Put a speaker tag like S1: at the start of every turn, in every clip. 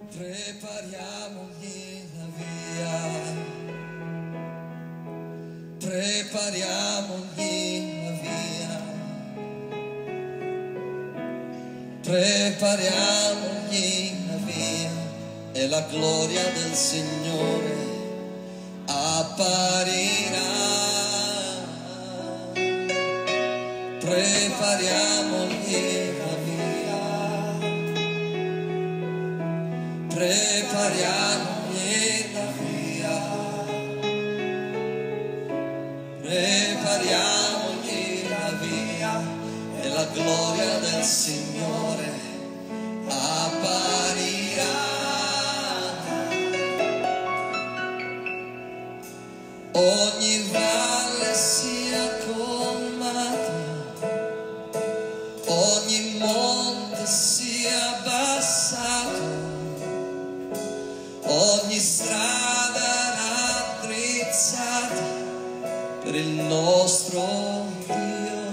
S1: Prepariamogli la via, prepariamogli la via, prepariamogli la via e la gloria del Signore apparirà. Prepariamogli la via, prepariamogli la via, prepariamogli la via e la gloria del Signore apparirà. Ogni valle sia colmata, ogni monte sia abbassato, ogni strada raddrizzata per il nostro Dio.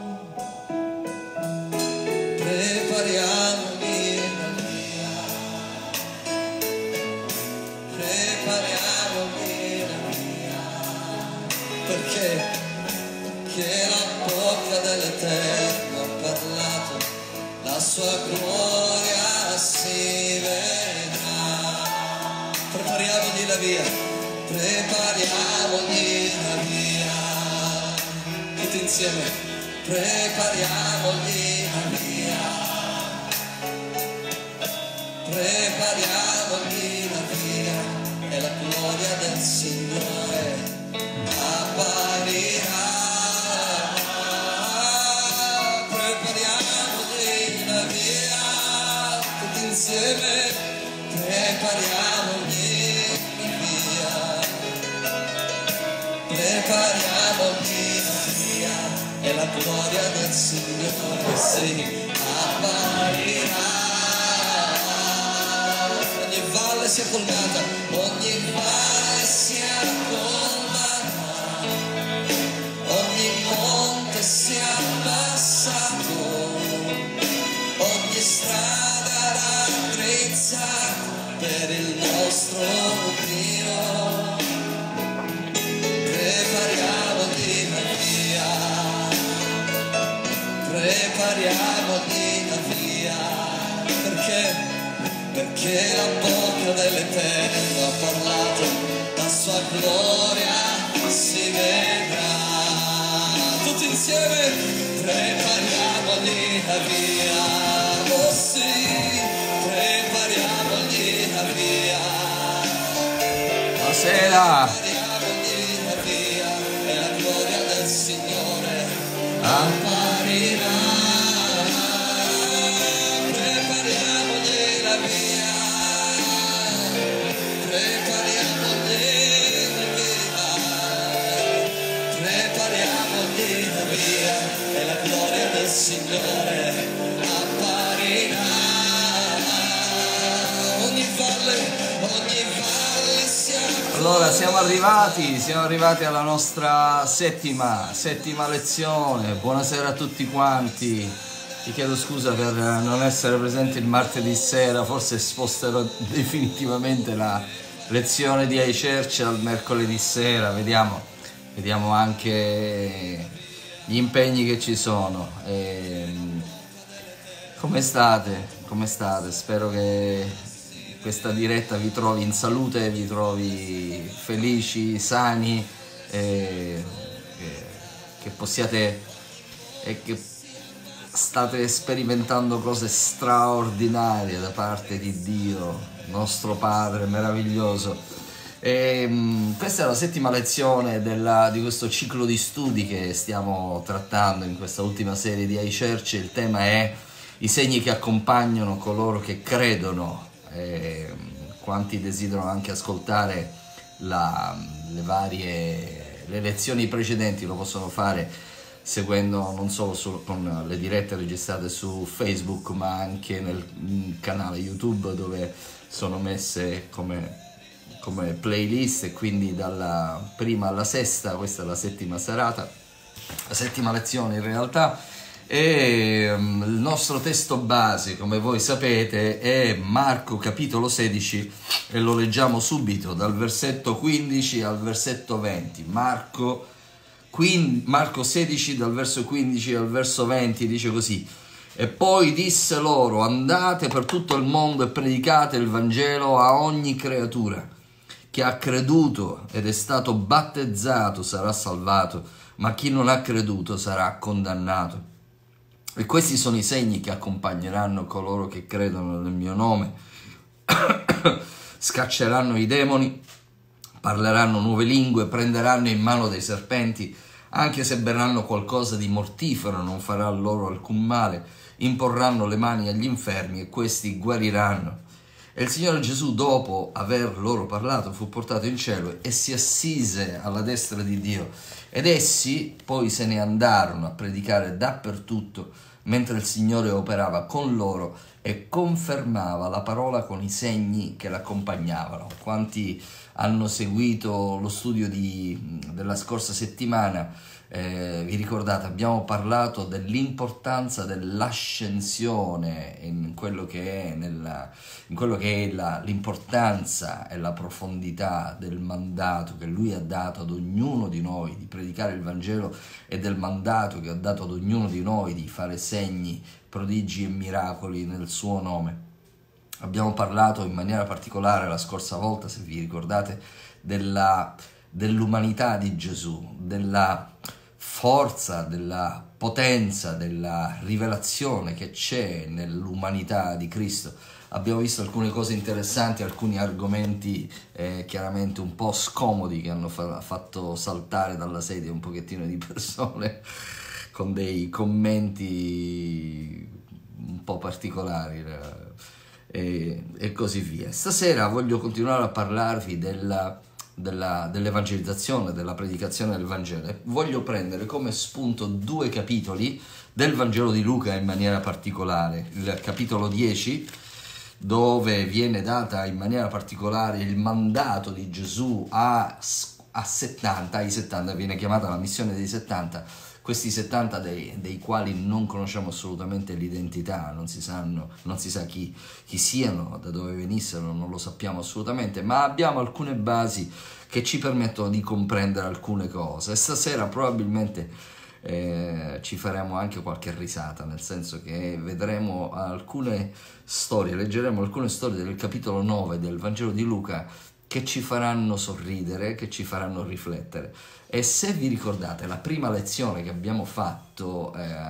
S1: Prepariamogli la via, prepariamogli la via, perché la bocca dell'Eterno ha parlato, la sua gloria si vedrà. Prepariamogli la via, prepariamogli la via, tutti insieme, prepariamogli la via, prepariamogli la via e la gloria del Signore apparirà. Prepariamogli la via, tutti insieme, prepariamogli la via, prepariamogli la via e la gloria del Signore si apparirà. Ogni valle sia colmata, ogni valle sia colmata, ogni monte sia abbassato, ogni strada raddrizzata per il nostro Dio. Prepariamogli la via, prepariamogli la via, perché la bocca dell'Eterno ha parlato, la sua gloria si vedrà. Tutti insieme, prepariamogli la via, oh sì, prepariamogli la via.
S2: Buonasera.
S1: Prepariamogli la via e la gloria del Signore apparirà. Prepariamogli la via, prepariamogli la via, prepariamogli la via e la gloria del Signore apparirà. Ogni valle sia.
S2: Allora siamo arrivati alla nostra settima lezione. Buonasera a tutti quanti. Vi chiedo scusa per non essere presente il martedì sera, forse sposterò definitivamente la lezione di iChurch al mercoledì sera, vediamo anche gli impegni che ci sono. Come state? Spero che questa diretta vi trovi in salute, vi trovi felici, sani, che possiate e che state sperimentando cose straordinarie da parte di Dio, nostro Padre meraviglioso. Questa è la settima lezione di questo ciclo di studi che stiamo trattando in questa ultima serie di iChurch. Il tema è i segni che accompagnano coloro che credono. Quanti desiderano anche ascoltare le lezioni precedenti lo possono fare seguendo non solo con le dirette registrate su Facebook, ma anche nel canale YouTube, dove sono messe come playlist, e quindi dalla prima alla sesta. Questa è la settima serata, la settima lezione in realtà. E il nostro testo base, come voi sapete, è Marco capitolo 16 e lo leggiamo subito dal versetto 15 al versetto 20. Marco 16 dal verso 15 al verso 20 dice così: e poi disse loro: andate per tutto il mondo e predicate il Vangelo a ogni creatura. Chi ha creduto ed è stato battezzato sarà salvato, ma chi non ha creduto sarà condannato. E questi sono i segni che accompagneranno coloro che credono nel mio nome. Scacceranno i demoni, parleranno nuove lingue, prenderanno in mano dei serpenti, anche se berranno qualcosa di mortifero non farà loro alcun male, imporranno le mani agli infermi e questi guariranno. E il Signore Gesù, dopo aver loro parlato, fu portato in cielo e si assise alla destra di Dio. Ed essi poi se ne andarono a predicare dappertutto, mentre il Signore operava con loro e confermava la parola con i segni che l'accompagnavano. Quanti hanno seguito lo studio della scorsa settimana, vi ricordate, abbiamo parlato dell'importanza dell'ascensione in quello che è l'importanza e la profondità del mandato che Lui ha dato ad ognuno di noi di predicare il Vangelo e del mandato che ha dato ad ognuno di noi di fare segni, prodigi e miracoli nel suo nome. Abbiamo parlato in maniera particolare la scorsa volta, se vi ricordate, dell'umanità di Gesù, della forza, della potenza, della rivelazione che c'è nell'umanità di Cristo. Abbiamo visto alcune cose interessanti, alcuni argomenti chiaramente un po' scomodi che hanno fatto saltare dalla sedia un pochettino di persone con dei commenti un po' particolari e così via. Stasera voglio continuare a parlarvi dell'evangelizzazione, della predicazione del Vangelo. Voglio prendere come spunto 2 capitoli del Vangelo di Luca in maniera particolare. Il capitolo 10, dove viene data in maniera particolare il mandato di Gesù ai 70, viene chiamata la missione dei 70, questi 70 dei quali non conosciamo assolutamente l'identità, non si sa chi siano, da dove venissero, non lo sappiamo assolutamente, ma abbiamo alcune basi che ci permettono di comprendere alcune cose. E stasera probabilmente ci faremo anche qualche risata, nel senso che vedremo alcune storie, leggeremo alcune storie del capitolo 9 del Vangelo di Luca che ci faranno sorridere, che ci faranno riflettere. E se vi ricordate la prima lezione che abbiamo fatto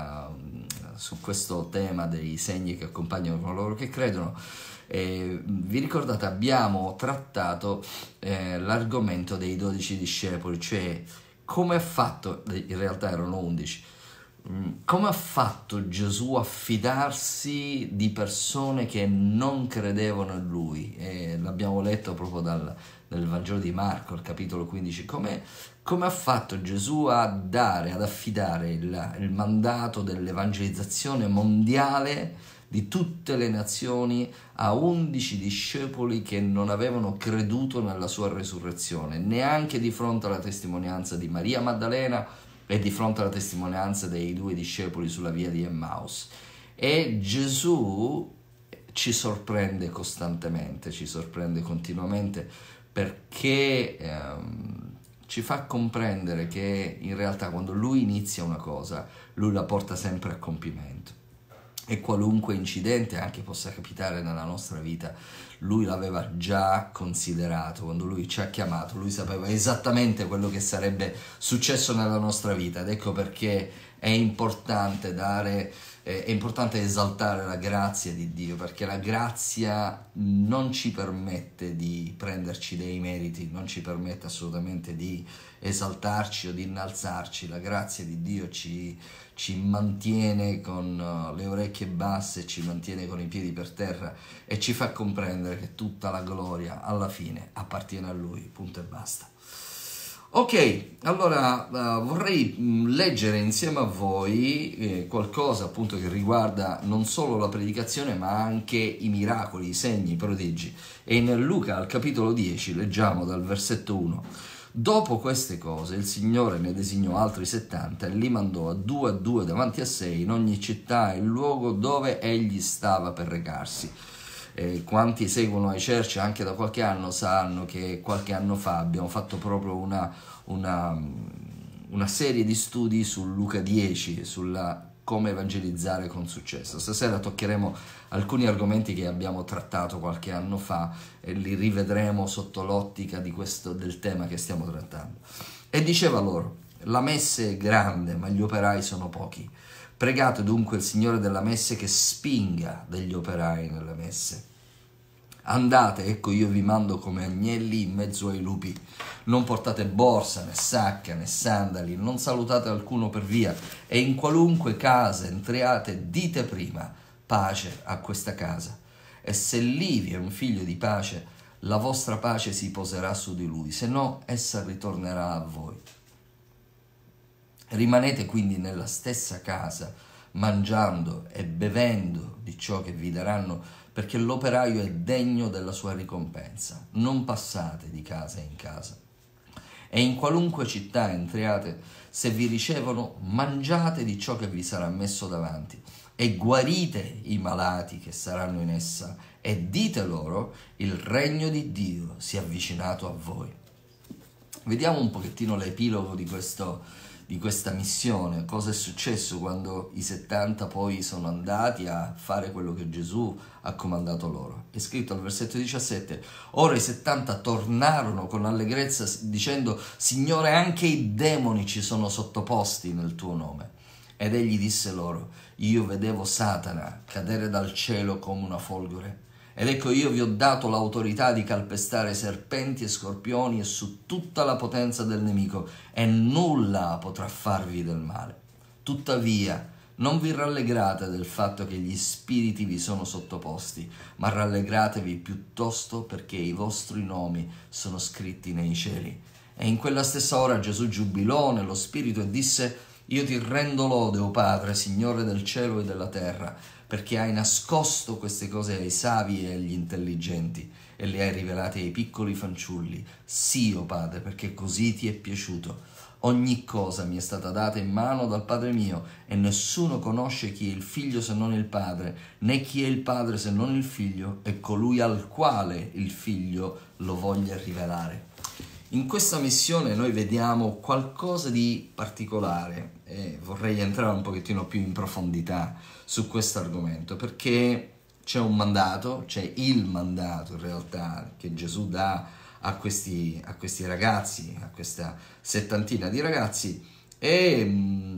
S2: su questo tema dei segni che accompagnano coloro che credono, vi ricordate abbiamo trattato l'argomento dei 12 discepoli, cioè come ha fatto, in realtà erano 11, come ha fatto Gesù a fidarsi di persone che non credevano in Lui? L'abbiamo letto proprio nel Vangelo di Marco, il capitolo 15, come ha fatto Gesù ad affidare il mandato dell'evangelizzazione mondiale di tutte le nazioni a 11 discepoli che non avevano creduto nella sua resurrezione, neanche di fronte alla testimonianza di Maria Maddalena e di fronte alla testimonianza dei 2 discepoli sulla via di Emmaus. E Gesù ci sorprende costantemente, ci sorprende continuamente, perché ci fa comprendere che in realtà quando Lui inizia una cosa, Lui la porta sempre a compimento. E qualunque incidente anche possa capitare nella nostra vita, Lui l'aveva già considerato. Quando Lui ci ha chiamato, Lui sapeva esattamente quello che sarebbe successo nella nostra vita, ed ecco perché è importante esaltare la grazia di Dio, perché la grazia non ci permette di prenderci dei meriti, non ci permette assolutamente di esaltarci o di innalzarci. La grazia di Dio ci mantiene con le orecchie basse, ci mantiene con i piedi per terra e ci fa comprendere che tutta la gloria alla fine appartiene a Lui, punto e basta. Ok, allora vorrei leggere insieme a voi qualcosa appunto che riguarda non solo la predicazione ma anche i miracoli, i segni, i prodigi. E in Luca al capitolo 10 leggiamo dal versetto 1: Dopo queste cose il Signore ne designò altri 70 e li mandò a due davanti a sé in ogni città e luogo dove egli stava per recarsi. Quanti seguono ai Church anche da qualche anno sanno che qualche anno fa abbiamo fatto proprio una serie di studi su Luca 10, sulla come evangelizzare con successo. Stasera toccheremo alcuni argomenti che abbiamo trattato qualche anno fa e li rivedremo sotto l'ottica del tema che stiamo trattando. E diceva loro: la messe è grande, ma gli operai sono pochi. Pregate dunque il Signore della messe che spinga degli operai nelle messe. Andate, ecco io vi mando come agnelli in mezzo ai lupi. Non portate borsa, né sacca, né sandali, non salutate alcuno per via, e in qualunque casa entriate dite prima: pace a questa casa. E se lì vi è un figlio di pace, la vostra pace si poserà su di lui, se no essa ritornerà a voi. Rimanete quindi nella stessa casa, mangiando e bevendo di ciò che vi daranno, perché l'operaio è degno della sua ricompensa. Non passate di casa in casa. E in qualunque città entriate, se vi ricevono, mangiate di ciò che vi sarà messo davanti, e guarite i malati che saranno in essa, e dite loro: il regno di Dio si è avvicinato a voi. Vediamo un pochettino l'epilogo di questa missione, cosa è successo quando i 70 poi sono andati a fare quello che Gesù ha comandato loro. È scritto al versetto 17: ora i 70 tornarono con allegrezza dicendo: Signore, anche i demoni ci sono sottoposti nel tuo nome. Ed egli disse loro: io vedevo Satana cadere dal cielo come una folgore. Ed ecco io vi ho dato l'autorità di calpestare serpenti e scorpioni e su tutta la potenza del nemico, e nulla potrà farvi del male. Tuttavia non vi rallegrate del fatto che gli spiriti vi sono sottoposti, ma rallegratevi piuttosto perché i vostri nomi sono scritti nei cieli. E in quella stessa ora Gesù giubilò nello spirito e disse: io ti rendo lode, o Padre, Signore del cielo e della terra, perché hai nascosto queste cose ai savi e agli intelligenti e le hai rivelate ai piccoli fanciulli. Sì, o Padre, perché così ti è piaciuto. Ogni cosa mi è stata data in mano dal Padre mio, e nessuno conosce chi è il Figlio se non il Padre, né chi è il Padre se non il Figlio, e colui al quale il Figlio lo voglia rivelare. In questa missione noi vediamo qualcosa di particolare e vorrei entrare un pochettino più in profondità su questo argomento, perché c'è un mandato, c'è il mandato in realtà che Gesù dà a questi ragazzi, a questa settantina di ragazzi, e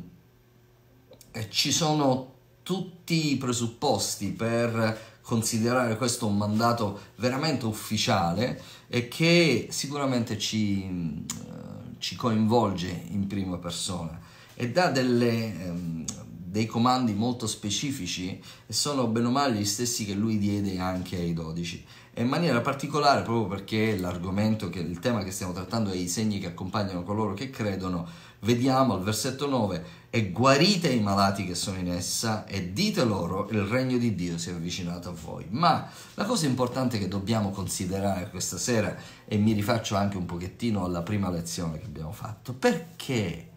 S2: ci sono tutti i presupposti per considerare questo un mandato veramente ufficiale e che sicuramente ci coinvolge in prima persona e dà dei comandi molto specifici, e sono bene o male gli stessi che lui diede anche ai 12, e in maniera particolare proprio perché il tema che stiamo trattando è i segni che accompagnano coloro che credono. Vediamo al versetto 9: e guarite i malati che sono in essa e dite loro: il regno di Dio si è avvicinato a voi. Ma la cosa importante che dobbiamo considerare questa sera, e mi rifaccio anche un pochettino alla prima lezione che abbiamo fatto: perché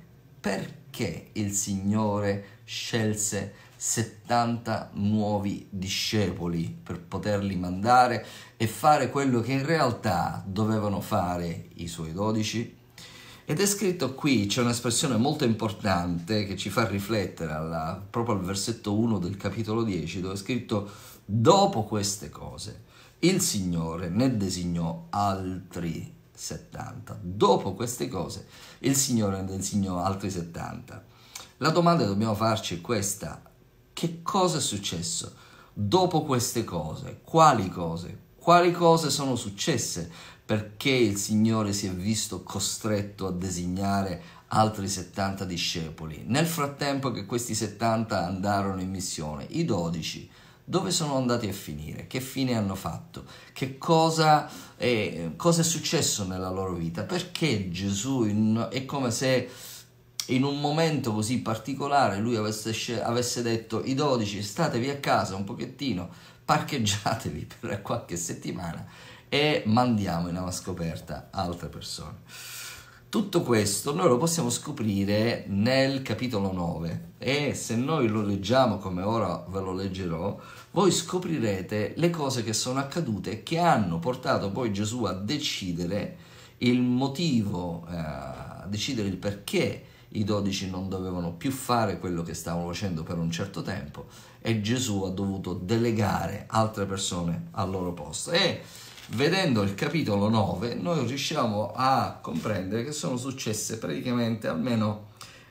S2: il Signore scelse 70 nuovi discepoli per poterli mandare e fare quello che in realtà dovevano fare i suoi 12? Ed è scritto qui, c'è un'espressione molto importante che ci fa riflettere proprio al versetto 1 del capitolo 10, dove è scritto: dopo queste cose il Signore ne designò altri 70. Dopo queste cose il Signore ne designò altri 70. La domanda che dobbiamo farci è questa: che cosa è successo dopo queste cose? Quali cose? Quali cose sono successe perché il Signore si è visto costretto a designare altri 70 discepoli? Nel frattempo che questi 70 andarono in missione, i 12 dove sono andati a finire? Che fine hanno fatto? Che cosa è successo nella loro vita? Perché Gesù è come se in un momento così particolare lui avesse detto: i 12 statevi a casa un pochettino, parcheggiatevi per qualche settimana e mandiamo in avanscoperta altre persone. Tutto questo noi lo possiamo scoprire nel capitolo 9 e se noi lo leggiamo come ora ve lo leggerò, voi scoprirete le cose che sono accadute e che hanno portato poi Gesù a decidere il motivo, a decidere il perché i 12 non dovevano più fare quello che stavano facendo per un certo tempo e Gesù ha dovuto delegare altre persone al loro posto. E vedendo il capitolo 9 noi riusciamo a comprendere che sono successe praticamente almeno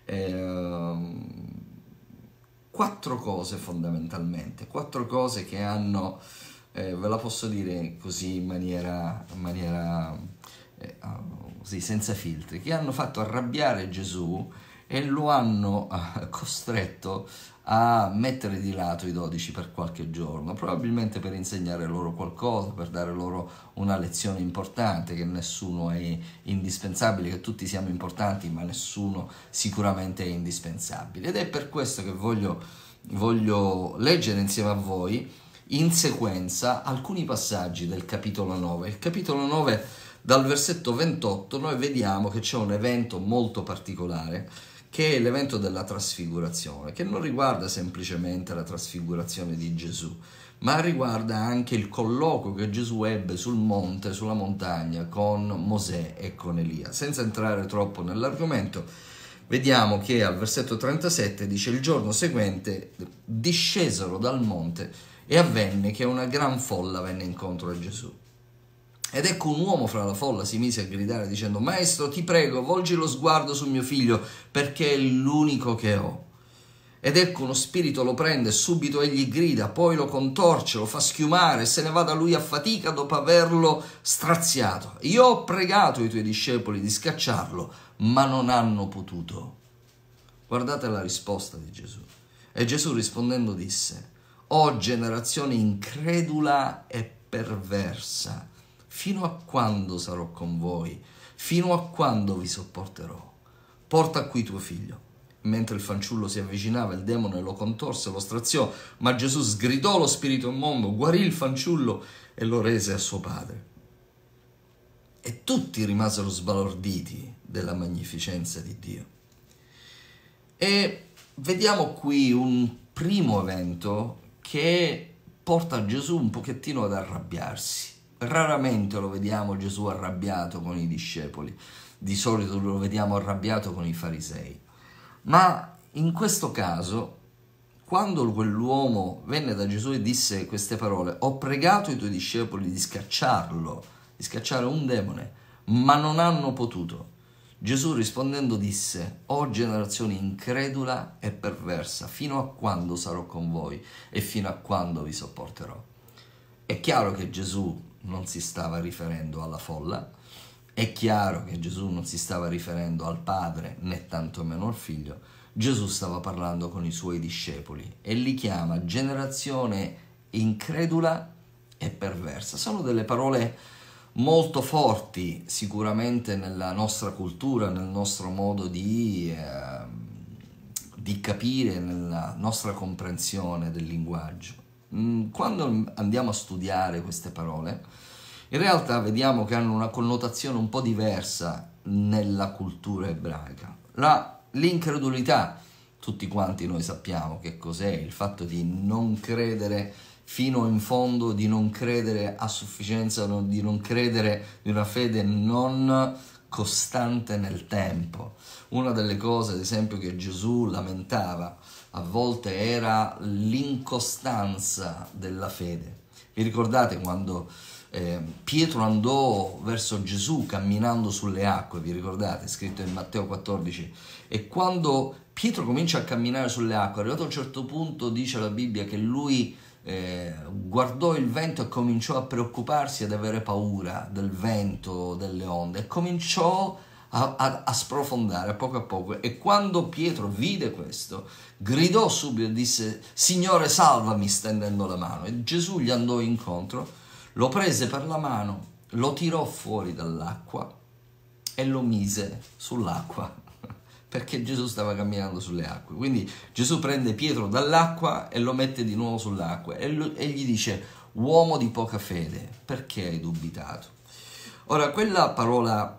S2: 4 cose fondamentalmente, 4 cose che hanno, ve la posso dire così in maniera così, senza filtri, che hanno fatto arrabbiare Gesù e lo hanno costretto a mettere di lato i 12 per qualche giorno, probabilmente per insegnare loro qualcosa, per dare loro una lezione importante, che nessuno è indispensabile, che tutti siamo importanti, ma nessuno sicuramente è indispensabile. Ed è per questo che voglio leggere insieme a voi in sequenza alcuni passaggi del capitolo 9. Il capitolo 9, dal versetto 28, noi vediamo che c'è un evento molto particolare, che è l'evento della trasfigurazione, che non riguarda semplicemente la trasfigurazione di Gesù, ma riguarda anche il colloquio che Gesù ebbe sul monte, sulla montagna, con Mosè e con Elia. Senza entrare troppo nell'argomento, vediamo che al versetto 37 dice: il giorno seguente discesero dal monte e avvenne che una gran folla venne incontro a Gesù. Ed ecco un uomo fra la folla si mise a gridare dicendo: Maestro, ti prego, volgi lo sguardo su mio figlio, perché è l'unico che ho. Ed ecco uno spirito lo prende, subito egli grida, poi lo contorce, lo fa schiumare, se ne va da lui a fatica dopo averlo straziato. Io ho pregato i tuoi discepoli di scacciarlo, ma non hanno potuto. Guardate la risposta di Gesù. E Gesù rispondendo disse: O generazione incredula e perversa, fino a quando sarò con voi? Fino a quando vi sopporterò? Porta qui tuo figlio. Mentre il fanciullo si avvicinava, il demone lo contorse, lo straziò, ma Gesù sgridò lo spirito immondo, guarì il fanciullo e lo rese a suo padre. E tutti rimasero sbalorditi della magnificenza di Dio. E vediamo qui un primo evento che porta Gesù un pochettino ad arrabbiarsi. Raramente lo vediamo Gesù arrabbiato con i discepoli, di solito lo vediamo arrabbiato con i farisei. Ma in questo caso, quando quell'uomo venne da Gesù e disse queste parole: ho pregato i tuoi discepoli di scacciarlo, di scacciare un demone, ma non hanno potuto. Gesù rispondendo disse: o generazione incredula e perversa, fino a quando sarò con voi e fino a quando vi sopporterò? È chiaro che Gesù non si stava riferendo alla folla, è chiaro che Gesù non si stava riferendo al padre né tantomeno al figlio. Gesù stava parlando con i suoi discepoli e li chiama generazione incredula e perversa. Sono delle parole molto forti sicuramente nella nostra cultura, nel nostro modo di capire, nella nostra comprensione del linguaggio. Quando andiamo a studiare queste parole, in realtà vediamo che hanno una connotazione un po' diversa nella cultura ebraica. L'incredulità, tutti quanti noi sappiamo che cos'è, il fatto di non credere fino in fondo, di non credere a sufficienza, di non credere di una fede non costante nel tempo. Una delle cose, ad esempio, che Gesù lamentava a volte era l'incostanza della fede. Vi ricordate quando Pietro andò verso Gesù camminando sulle acque? Vi ricordate? È scritto in Matteo 14. E quando Pietro comincia a camminare sulle acque, arrivato a un certo punto dice la Bibbia che lui guardò il vento e cominciò a preoccuparsi, ad avere paura del vento, delle onde, e cominciò a sprofondare a poco, e quando Pietro vide questo gridò subito e disse: Signore, salvami, stendendo la mano. E Gesù gli andò incontro, lo prese per la mano, lo tirò fuori dall'acqua e lo mise sull'acqua, perché Gesù stava camminando sulle acque. Quindi Gesù prende Pietro dall'acqua e lo mette di nuovo sull'acqua e gli dice: uomo di poca fede, perché hai dubitato? Ora, quella parola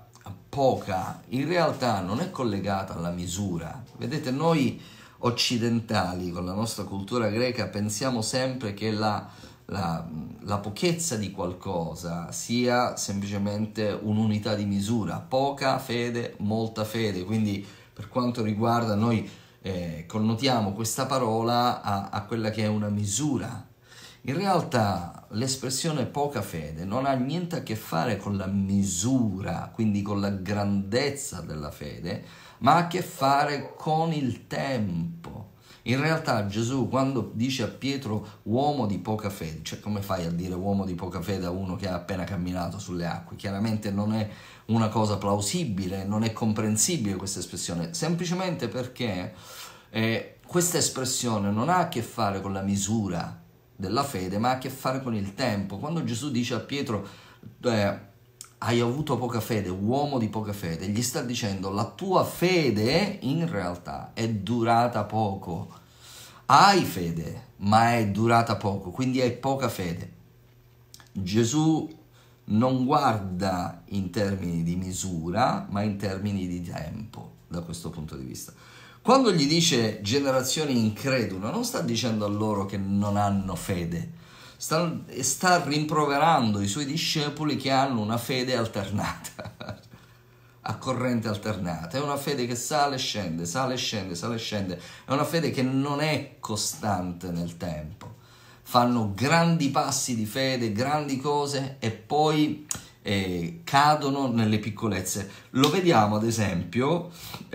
S2: poca, in realtà non è collegata alla misura. Vedete, noi occidentali con la nostra cultura greca pensiamo sempre che la pochezza di qualcosa sia semplicemente un'unità di misura, poca fede, molta fede. Quindi per quanto riguarda noi connotiamo questa parola a quella che è una misura. In realtà l'espressione poca fede non ha niente a che fare con la misura, quindi con la grandezza della fede, ma ha a che fare con il tempo. In realtà Gesù, quando dice a Pietro uomo di poca fede, cioè come fai a dire uomo di poca fede a uno che ha appena camminato sulle acque? Chiaramente non è una cosa plausibile, non è comprensibile questa espressione, semplicemente perché questa espressione non ha a che fare con la misura della fede, ma ha a che fare con il tempo. Quando Gesù dice a Pietro hai avuto poca fede, uomo di poca fede, gli sta dicendo la tua fede in realtà è durata poco. Hai fede, ma è durata poco, quindi hai poca fede. Gesù non guarda in termini di misura, ma in termini di tempo, da questo punto di vista. Quando gli dice generazione incredula, non sta dicendo a loro che non hanno fede, sta rimproverando i suoi discepoli che hanno una fede alternata, a corrente alternata. È una fede che sale, scende, sale, scende, sale, scende. È una fede che non è costante nel tempo. Fanno grandi passi di fede, grandi cose e poi cadono nelle piccolezze. Lo vediamo ad esempio,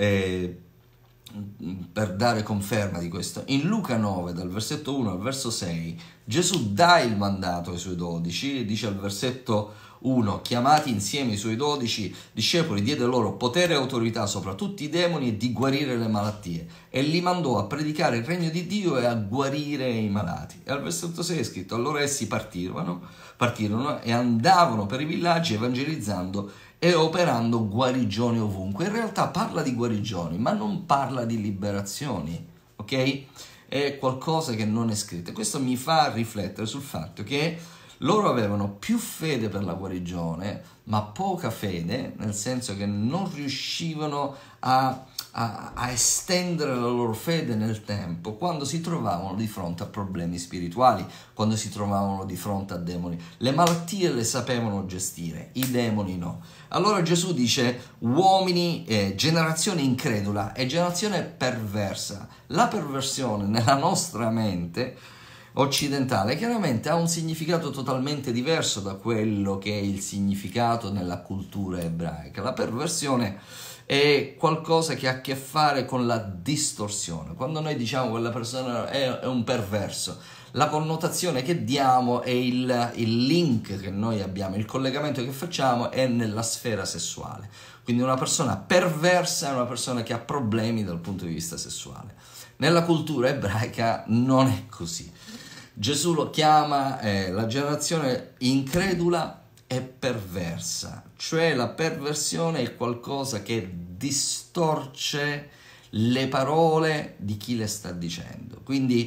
S2: per dare conferma di questo, in Luca 9 dal versetto 1 al verso 6 Gesù dà il mandato ai suoi 12, dice al versetto 1: chiamati insieme i suoi 12 discepoli, diede loro potere e autorità sopra tutti i demoni e di guarire le malattie, e li mandò a predicare il regno di Dio e a guarire i malati. E al versetto 6 è scritto: allora essi partirono e andavano per i villaggi evangelizzando e operando guarigioni ovunque. In realtà parla di guarigioni, ma non parla di liberazioni, ok? È qualcosa che non è scritto. Questo mi fa riflettere sul fatto che loro avevano più fede per la guarigione, ma poca fede, nel senso che non riuscivano a estendere la loro fede nel tempo quando si trovavano di fronte a problemi spirituali, quando si trovavano di fronte a demoni. Le malattie le sapevano gestire, i demoni no. Allora Gesù dice uomini, generazione incredula e generazione perversa. La perversione nella nostra mente occidentale chiaramente ha un significato totalmente diverso da quello che è il significato nella cultura ebraica. La perversione è qualcosa che ha a che fare con la distorsione. Quando noi diciamo quella persona è un perverso, la connotazione che diamo è il link che noi abbiamo, il collegamento che facciamo è nella sfera sessuale. Quindi una persona perversa è una persona che ha problemi dal punto di vista sessuale. Nella cultura ebraica non è così. Gesù lo chiama la generazione incredula e perversa, cioè la perversione è qualcosa che distorce le parole di chi le sta dicendo. Quindi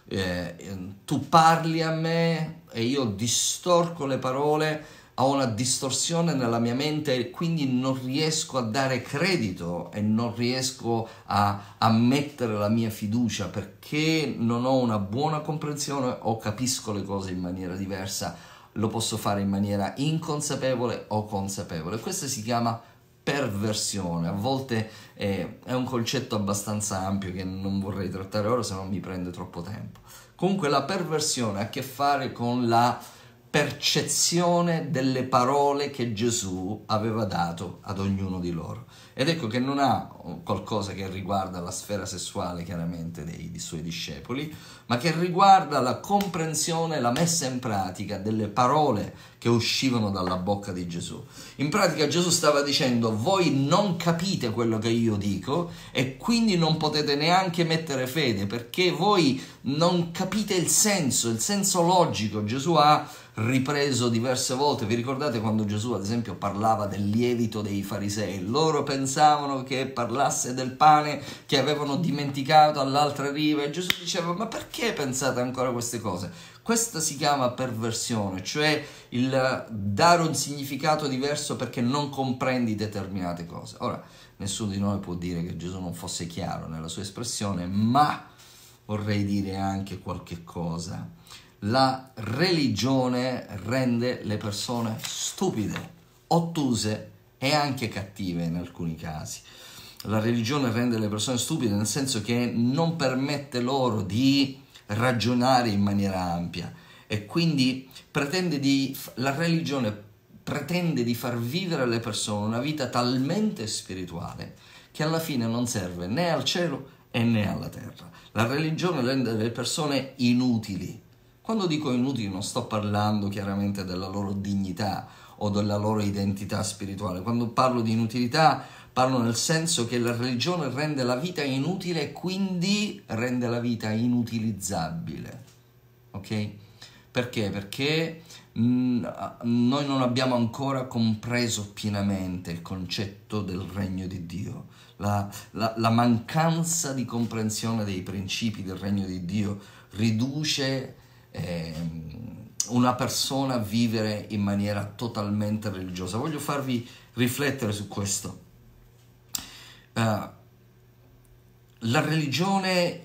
S2: tu parli a me e io distorco le parole, ho una distorsione nella mia mente e quindi non riesco a dare credito e non riesco a mettere la mia fiducia perché non ho una buona comprensione o capisco le cose in maniera diversa. Lo posso fare in maniera inconsapevole o consapevole. Questo si chiama perversione. A volte è un concetto abbastanza ampio che non vorrei trattare ora, se no mi prende troppo tempo. Comunque la perversione ha a che fare con la percezione delle parole che Gesù aveva dato ad ognuno di loro. Ed ecco che non ha qualcosa che riguarda la sfera sessuale chiaramente dei suoi discepoli, ma che riguarda la comprensione, la messa in pratica delle parole che uscivano dalla bocca di Gesù. In pratica Gesù stava dicendo: voi non capite quello che io dico e quindi non potete neanche mettere fede perché voi non capite il senso logico. Gesù ha ripreso diverse volte. Vi ricordate quando Gesù ad esempio parlava del lievito dei farisei? Loro pensavano che parlasse del pane che avevano dimenticato all'altra riva, e Gesù diceva: ma perché pensate ancora queste cose? Questa si chiama perversione, cioè il dare un significato diverso perché non comprendi determinate cose. Ora, nessuno di noi può dire che Gesù non fosse chiaro nella sua espressione, ma vorrei dire anche qualche cosa. La religione rende le persone stupide, ottuse e anche cattive in alcuni casi. La religione rende le persone stupide nel senso che non permette loro di ragionare in maniera ampia, e quindi la religione pretende di far vivere alle persone una vita talmente spirituale che alla fine non serve né al cielo e né alla terra. La religione rende le persone inutili. Quando dico inutili non sto parlando chiaramente della loro dignità o della loro identità spirituale. Quando parlo di inutilità parlo nel senso che la religione rende la vita inutile e quindi rende la vita inutilizzabile. Ok? Perché? Perché noi non abbiamo ancora compreso pienamente il concetto del regno di Dio. La mancanza di comprensione dei principi del regno di Dio riduce una persona a vivere in maniera totalmente religiosa. Voglio farvi riflettere su questo. La religione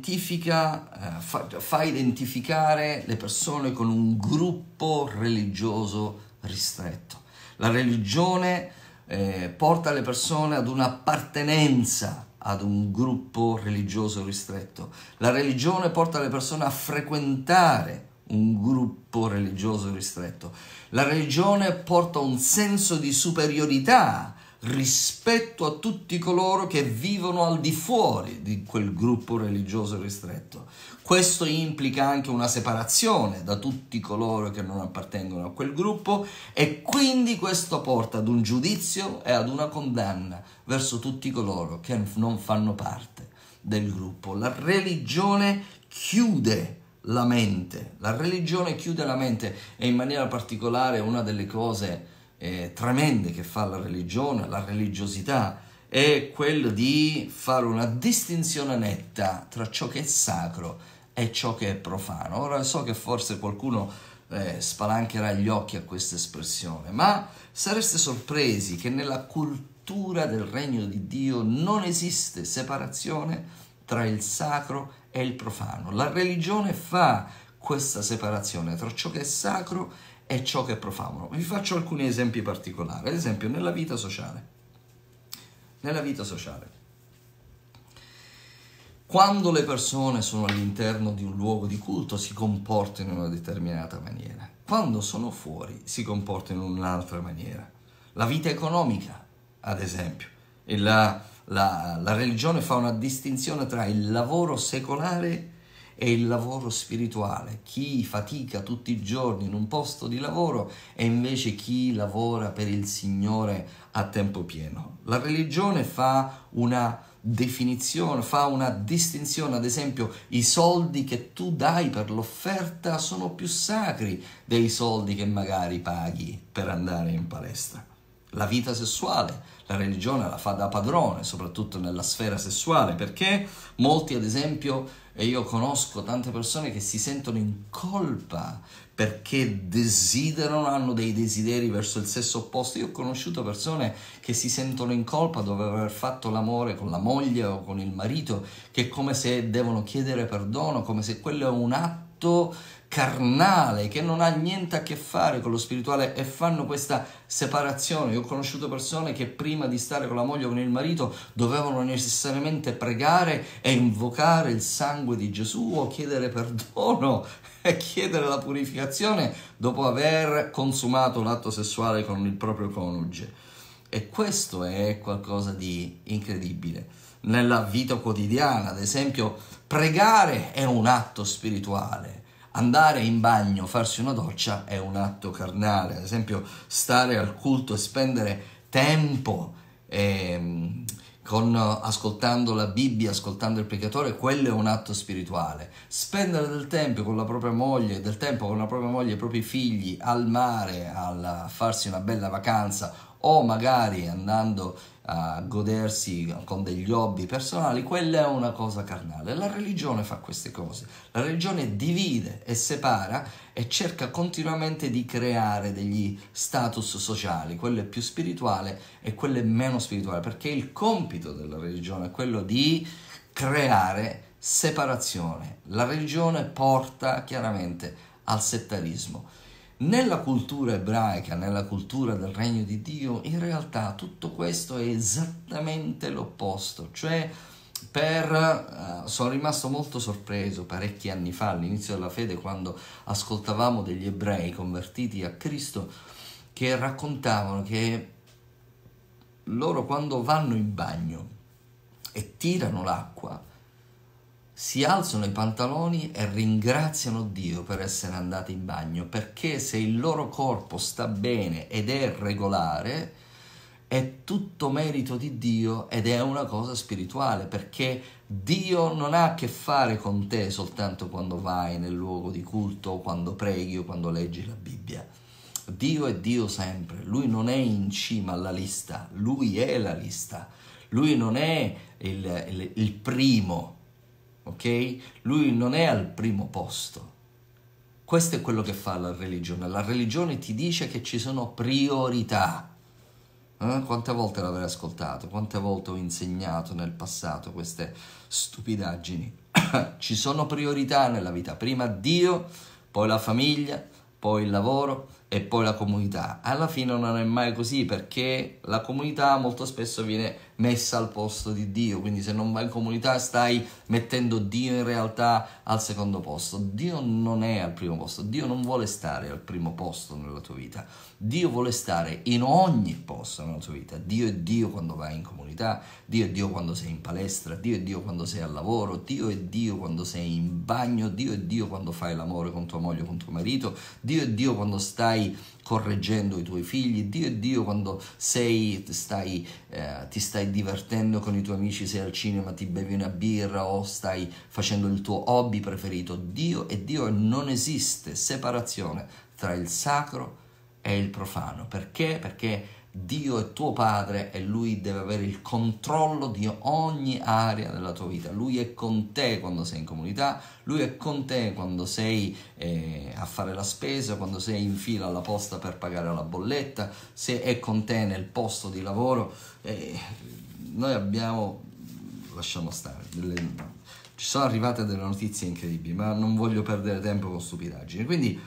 S2: fa identificare le persone con un gruppo religioso ristretto. La religione porta le persone ad un'appartenenza ad un gruppo religioso ristretto. La religione porta le persone a frequentare un gruppo religioso ristretto. La religione porta un senso di superiorità rispetto a tutti coloro che vivono al di fuori di quel gruppo religioso ristretto. Questo implica anche una separazione da tutti coloro che non appartengono a quel gruppo, e quindi questo porta ad un giudizio e ad una condanna verso tutti coloro che non fanno parte del gruppo. La religione chiude la mente. La religione chiude la mente, e in maniera particolare una delle cose tremende che fa la religione, la religiosità, è quello di fare una distinzione netta tra ciò che è sacro e ciò che è profano. Ora so che forse qualcuno spalancherà gli occhi a questa espressione, ma sareste sorpresi che nella cultura del regno di Dio non esiste separazione tra il sacro e il profano. La religione fa questa separazione tra ciò che è sacro e ciò che è profano. Vi faccio alcuni esempi particolari. Ad esempio, nella vita sociale. Quando le persone sono all'interno di un luogo di culto si comportano in una determinata maniera. Quando sono fuori si comportano in un'altra maniera. La vita economica, ad esempio. La religione fa una distinzione tra il lavoro secolare e il lavoro spirituale. Chi fatica tutti i giorni in un posto di lavoro e invece chi lavora per il Signore a tempo pieno. La religione fa una definizione, fa una distinzione. Ad esempio, i soldi che tu dai per l'offerta sono più sacri dei soldi che magari paghi per andare in palestra. La vita sessuale, la religione la fa da padrone, soprattutto nella sfera sessuale, perché molti, ad esempio, e io conosco tante persone che si sentono in colpa perché hanno dei desideri verso il sesso opposto. Io ho conosciuto persone che si sentono in colpa dopo aver fatto l'amore con la moglie o con il marito, che è come se devono chiedere perdono, come se quello è un atto carnale che non ha niente a che fare con lo spirituale, e fanno questa separazione. Io ho conosciuto persone che prima di stare con la moglie o con il marito dovevano necessariamente pregare e invocare il sangue di Gesù o chiedere perdono e chiedere la purificazione dopo aver consumato l'atto sessuale con il proprio coniuge. E questo è qualcosa di incredibile. Nella vita quotidiana, ad esempio, pregare è un atto spirituale. Andare in bagno, farsi una doccia è un atto carnale. Ad esempio, stare al culto e spendere tempo ascoltando la Bibbia, ascoltando il predicatore, quello è un atto spirituale. Spendere del tempo con la propria moglie, i propri figli, al mare, a farsi una bella vacanza, o magari andando a godersi con degli hobby personali, quella è una cosa carnale. La religione fa queste cose. La religione divide e separa e cerca continuamente di creare degli status sociali, quello è più spirituale e quello è meno spirituale, perché il compito della religione è quello di creare separazione. La religione porta chiaramente al settarismo. Nella cultura ebraica, nella cultura del regno di Dio, in realtà tutto questo è esattamente l'opposto, cioè sono rimasto molto sorpreso parecchi anni fa, all'inizio della fede, quando ascoltavamo degli ebrei convertiti a Cristo che raccontavano che loro, quando vanno in bagno e tirano l'acqua, si alzano i pantaloni e ringraziano Dio per essere andati in bagno, perché se il loro corpo sta bene ed è regolare, è tutto merito di Dio ed è una cosa spirituale, perché Dio non ha a che fare con te soltanto quando vai nel luogo di culto, o quando preghi o quando leggi la Bibbia. Dio è Dio sempre, Lui non è in cima alla lista, Lui è la lista, Lui non è il primo, ok? Lui non è al primo posto. Questo è quello che fa la religione. La religione ti dice che ci sono priorità. Quante volte l'avrei ascoltato? Quante volte ho insegnato nel passato queste stupidaggini? Ci sono priorità nella vita. Prima Dio, poi la famiglia, poi il lavoro e poi la comunità. Alla fine non è mai così, perché la comunità molto spesso viene messa al posto di Dio, quindi se non vai in comunità stai mettendo Dio in realtà al secondo posto. Dio non è al primo posto, Dio non vuole stare al primo posto nella tua vita, Dio vuole stare in ogni posto nella tua vita. Dio è Dio quando vai in comunità, Dio è Dio quando sei in palestra, Dio è Dio quando sei al lavoro, Dio è Dio quando sei in bagno, Dio è Dio quando fai l'amore con tua moglie o con tuo marito, Dio è Dio quando stai correggendo i tuoi figli, Dio è Dio quando ti stai divertendo con i tuoi amici, sei al cinema, ti bevi una birra o stai facendo il tuo hobby preferito. Dio è Dio e non esiste separazione tra il sacro e il profano. Perché? Perché Dio è tuo padre e Lui deve avere il controllo di ogni area della tua vita. Lui è con te quando sei in comunità, Lui è con te quando sei a fare la spesa, quando sei in fila alla posta per pagare la bolletta, se è con te nel posto di lavoro. Noi abbiamo, lasciamo stare, ci sono arrivate delle notizie incredibili, ma non voglio perdere tempo con stupidaggini. Quindi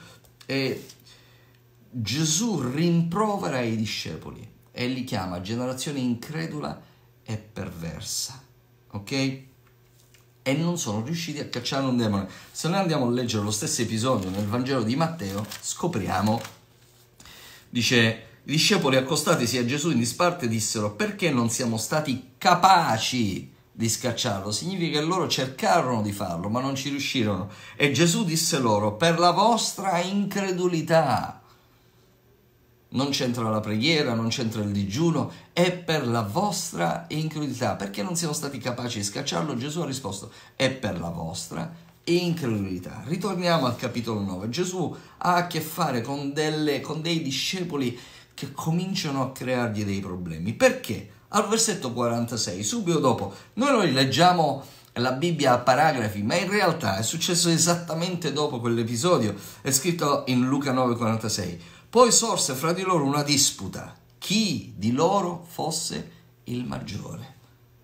S2: Gesù rimprovera i discepoli e li chiama generazione incredula e perversa, ok? E non sono riusciti a cacciare un demone. Se noi andiamo a leggere lo stesso episodio nel Vangelo di Matteo, scopriamo, dice: i discepoli accostatisi a Gesù in disparte dissero: perché non siamo stati capaci di scacciarlo? Significa che loro cercarono di farlo ma non ci riuscirono, e Gesù disse loro: per la vostra incredulità. Non c'entra la preghiera, non c'entra il digiuno, è per la vostra incredulità. Perché non siamo stati capaci di scacciarlo? Gesù ha risposto: è per la vostra incredulità. Ritorniamo al capitolo 9. Gesù ha a che fare con dei discepoli che cominciano a creargli dei problemi. Perché? Al versetto 46, subito dopo, noi leggiamo la Bibbia a paragrafi, ma in realtà è successo esattamente dopo quell'episodio. È scritto in Luca 9,46. Poi sorse fra di loro una disputa, chi di loro fosse il maggiore.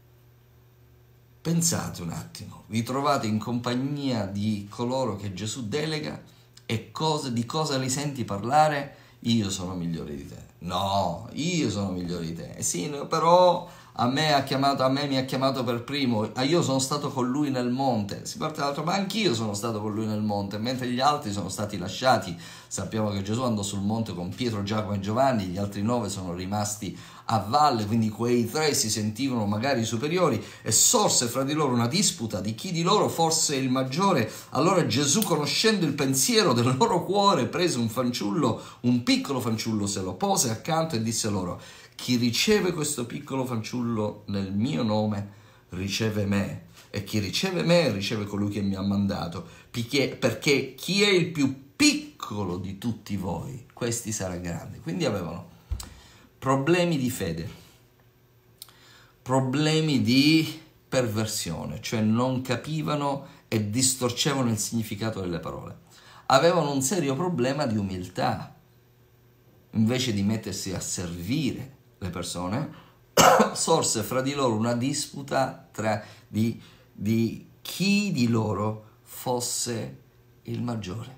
S2: Pensate un attimo, vi trovate in compagnia di coloro che Gesù delega e di cosa li senti parlare? Io sono migliore di te. No, io sono migliore di te. Sì, però a me mi ha chiamato per primo, io sono stato con lui nel monte. Si parte dall'altro, ma anch'io sono stato con lui nel monte, mentre gli altri sono stati lasciati. Sappiamo che Gesù andò sul monte con Pietro, Giacomo e Giovanni, gli altri 9 sono rimasti a valle, quindi quei 3 si sentivano magari superiori, e sorse fra di loro una disputa di chi di loro fosse il maggiore. Allora Gesù, conoscendo il pensiero del loro cuore, prese un piccolo fanciullo, se lo pose accanto e disse loro: Chi riceve questo piccolo fanciullo nel mio nome riceve me, e chi riceve me riceve colui che mi ha mandato, perché chi è il più piccolo di tutti voi, questi sarà grande. Quindi avevano problemi di fede, problemi di perversione, cioè non capivano e distorcevano il significato delle parole. Avevano un serio problema di umiltà. Invece di mettersi a servire le persone, sorse fra di loro una disputa di chi di loro fosse il maggiore.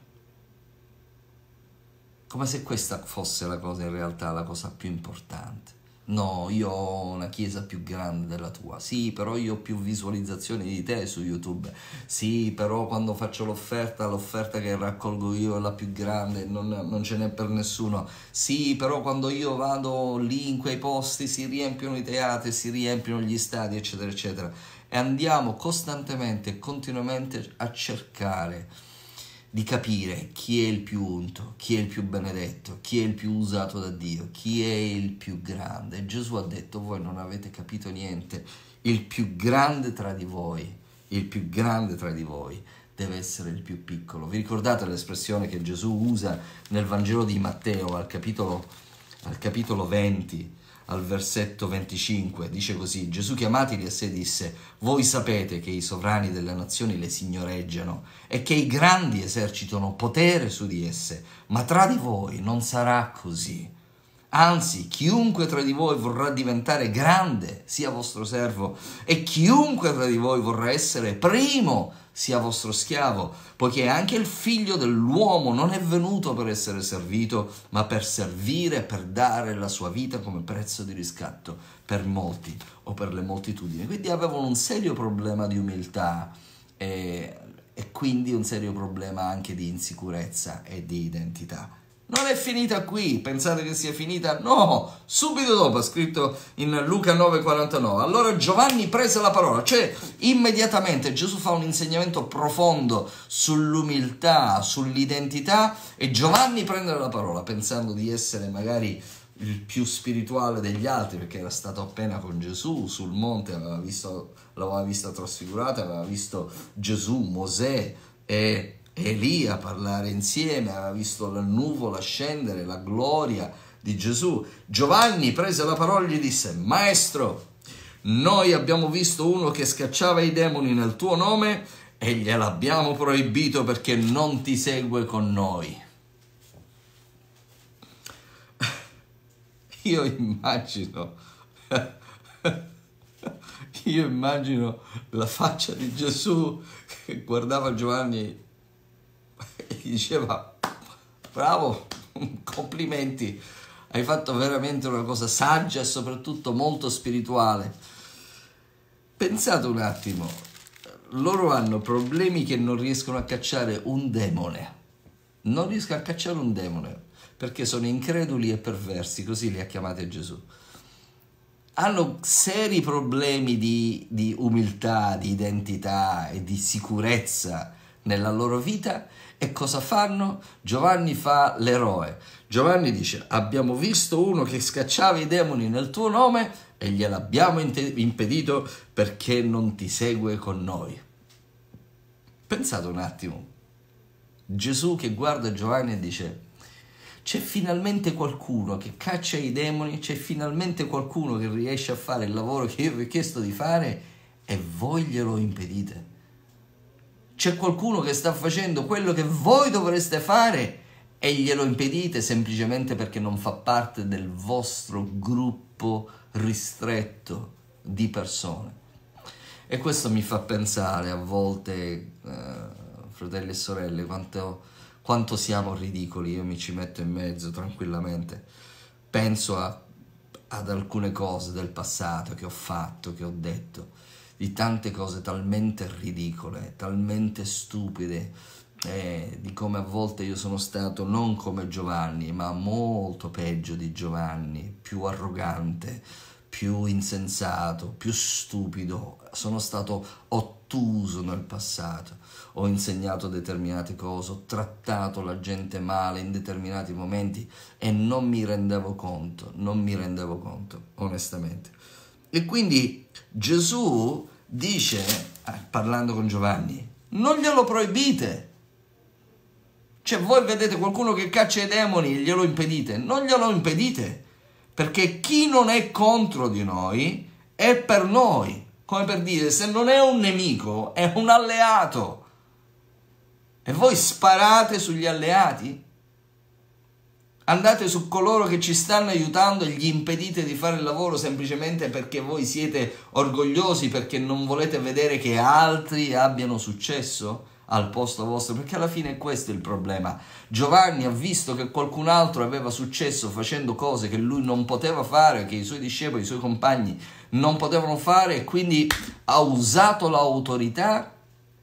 S2: Come se questa fosse la cosa, in realtà, la cosa più importante. No, io ho una chiesa più grande della tua. Sì, però io ho più visualizzazioni di te su YouTube. Sì, però quando faccio l'offerta che raccolgo io è la più grande, non ce n'è per nessuno. Sì, però quando io vado lì in quei posti si riempiono i teatri, si riempiono gli stadi, eccetera, eccetera. E andiamo costantemente e continuamente a cercare di capire chi è il più unto, chi è il più benedetto, chi è il più usato da Dio, chi è il più grande. E Gesù ha detto: voi non avete capito niente, il più grande tra di voi deve essere il più piccolo. Vi ricordate l'espressione che Gesù usa nel Vangelo di Matteo al capitolo 20, al versetto 25, dice così: Gesù chiamatili a sé disse: voi sapete che i sovrani delle nazioni le signoreggiano e che i grandi esercitano potere su di esse, ma tra di voi non sarà così. Anzi, chiunque tra di voi vorrà diventare grande sia vostro servo, e chiunque tra di voi vorrà essere primo sia vostro schiavo, poiché anche il figlio dell'uomo non è venuto per essere servito, ma per servire e per dare la sua vita come prezzo di riscatto per molti o per le moltitudini. Quindi avevano un serio problema di umiltà e quindi un serio problema anche di insicurezza e di identità. Non è finita qui, pensate che sia finita? No, subito dopo è scritto in Luca 9,49. Allora Giovanni prese la parola, cioè immediatamente Gesù fa un insegnamento profondo sull'umiltà, sull'identità, e Giovanni prende la parola pensando di essere magari il più spirituale degli altri, perché era stato appena con Gesù sul monte, l'aveva vista trasfigurata, aveva visto Gesù, Mosè e Elia parlare insieme, aveva visto la nuvola scendere, la gloria di Gesù. Giovanni prese la parola e gli disse: Maestro, noi abbiamo visto uno che scacciava i demoni nel tuo nome e gliel'abbiamo proibito perché non ti segue con noi. Io immagino la faccia di Gesù che guardava Giovanni e gli diceva: bravo, complimenti, hai fatto veramente una cosa saggia e soprattutto molto spirituale. Pensate un attimo, loro hanno problemi che non riescono a cacciare un demone, perché sono increduli e perversi, così li ha chiamati Gesù. Hanno seri problemi di umiltà, di identità e di sicurezza nella loro vita. E cosa fanno? Giovanni fa l'eroe. Giovanni dice: abbiamo visto uno che scacciava i demoni nel tuo nome e gliel'abbiamo impedito perché non ti segue con noi. Pensate un attimo, Gesù che guarda Giovanni e dice: c'è finalmente qualcuno che caccia i demoni, c'è finalmente qualcuno che riesce a fare il lavoro che io vi ho chiesto di fare e voi glielo impedite. C'è qualcuno che sta facendo quello che voi dovreste fare e glielo impedite semplicemente perché non fa parte del vostro gruppo ristretto di persone. E questo mi fa pensare a volte, fratelli e sorelle, quanto siamo ridicoli. Io mi ci metto in mezzo tranquillamente. Penso ad alcune cose del passato che ho fatto, che ho detto, di tante cose talmente ridicole, talmente stupide, di come a volte io sono stato non come Giovanni, ma molto peggio di Giovanni, più arrogante, più insensato, più stupido, sono stato ottuso nel passato, ho insegnato determinate cose, ho trattato la gente male in determinati momenti e non mi rendevo conto, onestamente. E quindi Gesù dice, parlando con Giovanni, non glielo proibite. Cioè voi vedete qualcuno che caccia i demoni e glielo impedite, non glielo impedite, perché chi non è contro di noi è per noi, come per dire, se non è un nemico è un alleato. E voi sparate sugli alleati? Andate su coloro che ci stanno aiutando e gli impedite di fare il lavoro semplicemente perché voi siete orgogliosi, perché non volete vedere che altri abbiano successo al posto vostro, perché alla fine questo è il problema. Giovanni ha visto che qualcun altro aveva successo facendo cose che lui non poteva fare, che i suoi discepoli, i suoi compagni non potevano fare, e quindi ha usato l'autorità.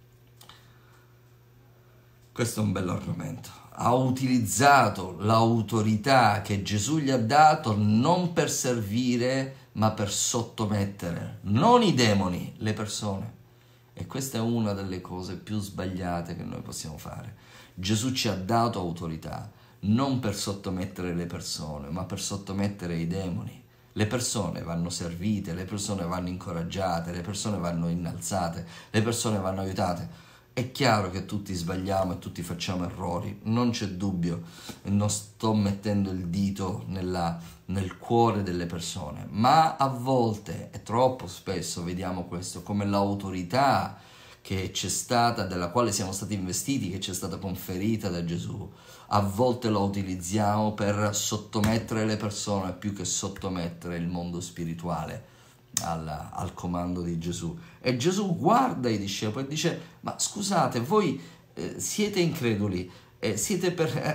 S2: Questo è un bell'argomento. Ha utilizzato l'autorità che Gesù gli ha dato non per servire, ma per sottomettere, non i demoni, le persone. E questa è una delle cose più sbagliate che noi possiamo fare. Gesù ci ha dato autorità non per sottomettere le persone, ma per sottomettere i demoni. Le persone vanno servite, le persone vanno incoraggiate, le persone vanno innalzate, le persone vanno aiutate. È chiaro che tutti sbagliamo e tutti facciamo errori, non c'è dubbio, non sto mettendo il dito nel cuore delle persone, ma a volte, e troppo spesso vediamo questo, come l'autorità che c'è stata, della quale siamo stati investiti, che ci è stata conferita da Gesù, a volte la utilizziamo per sottomettere le persone più che sottomettere il mondo spirituale al comando di Gesù. E Gesù guarda i discepoli e dice: ma scusate, voi siete increduli, siete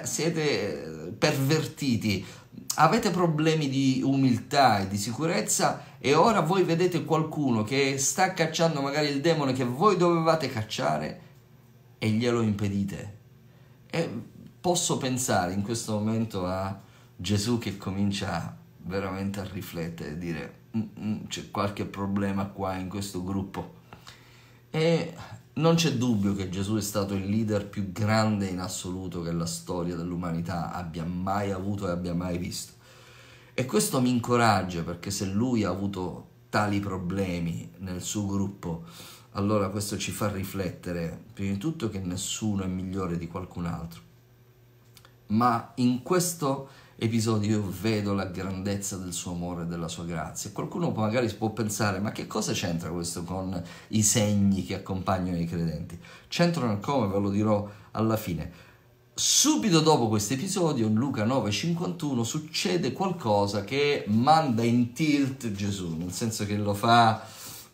S2: pervertiti, avete problemi di umiltà e di sicurezza, e ora voi vedete qualcuno che sta cacciando magari il demone che voi dovevate cacciare e glielo impedite. E posso pensare in questo momento a Gesù che comincia veramente a riflettere e dire: c'è qualche problema qua in questo gruppo. E non c'è dubbio che Gesù è stato il leader più grande in assoluto che la storia dell'umanità abbia mai avuto e abbia mai visto. E questo mi incoraggia, perché se lui ha avuto tali problemi nel suo gruppo, allora questo ci fa riflettere, prima di tutto, che nessuno è migliore di qualcun altro. Ma in questo episodio io vedo la grandezza del suo amore e della sua grazia. Qualcuno magari può pensare: ma che cosa c'entra questo con i segni che accompagnano i credenti? C'entrano come, ve lo dirò alla fine. Subito dopo questo episodio, in Luca 9,51, succede qualcosa che manda in tilt Gesù, nel senso che lo fa,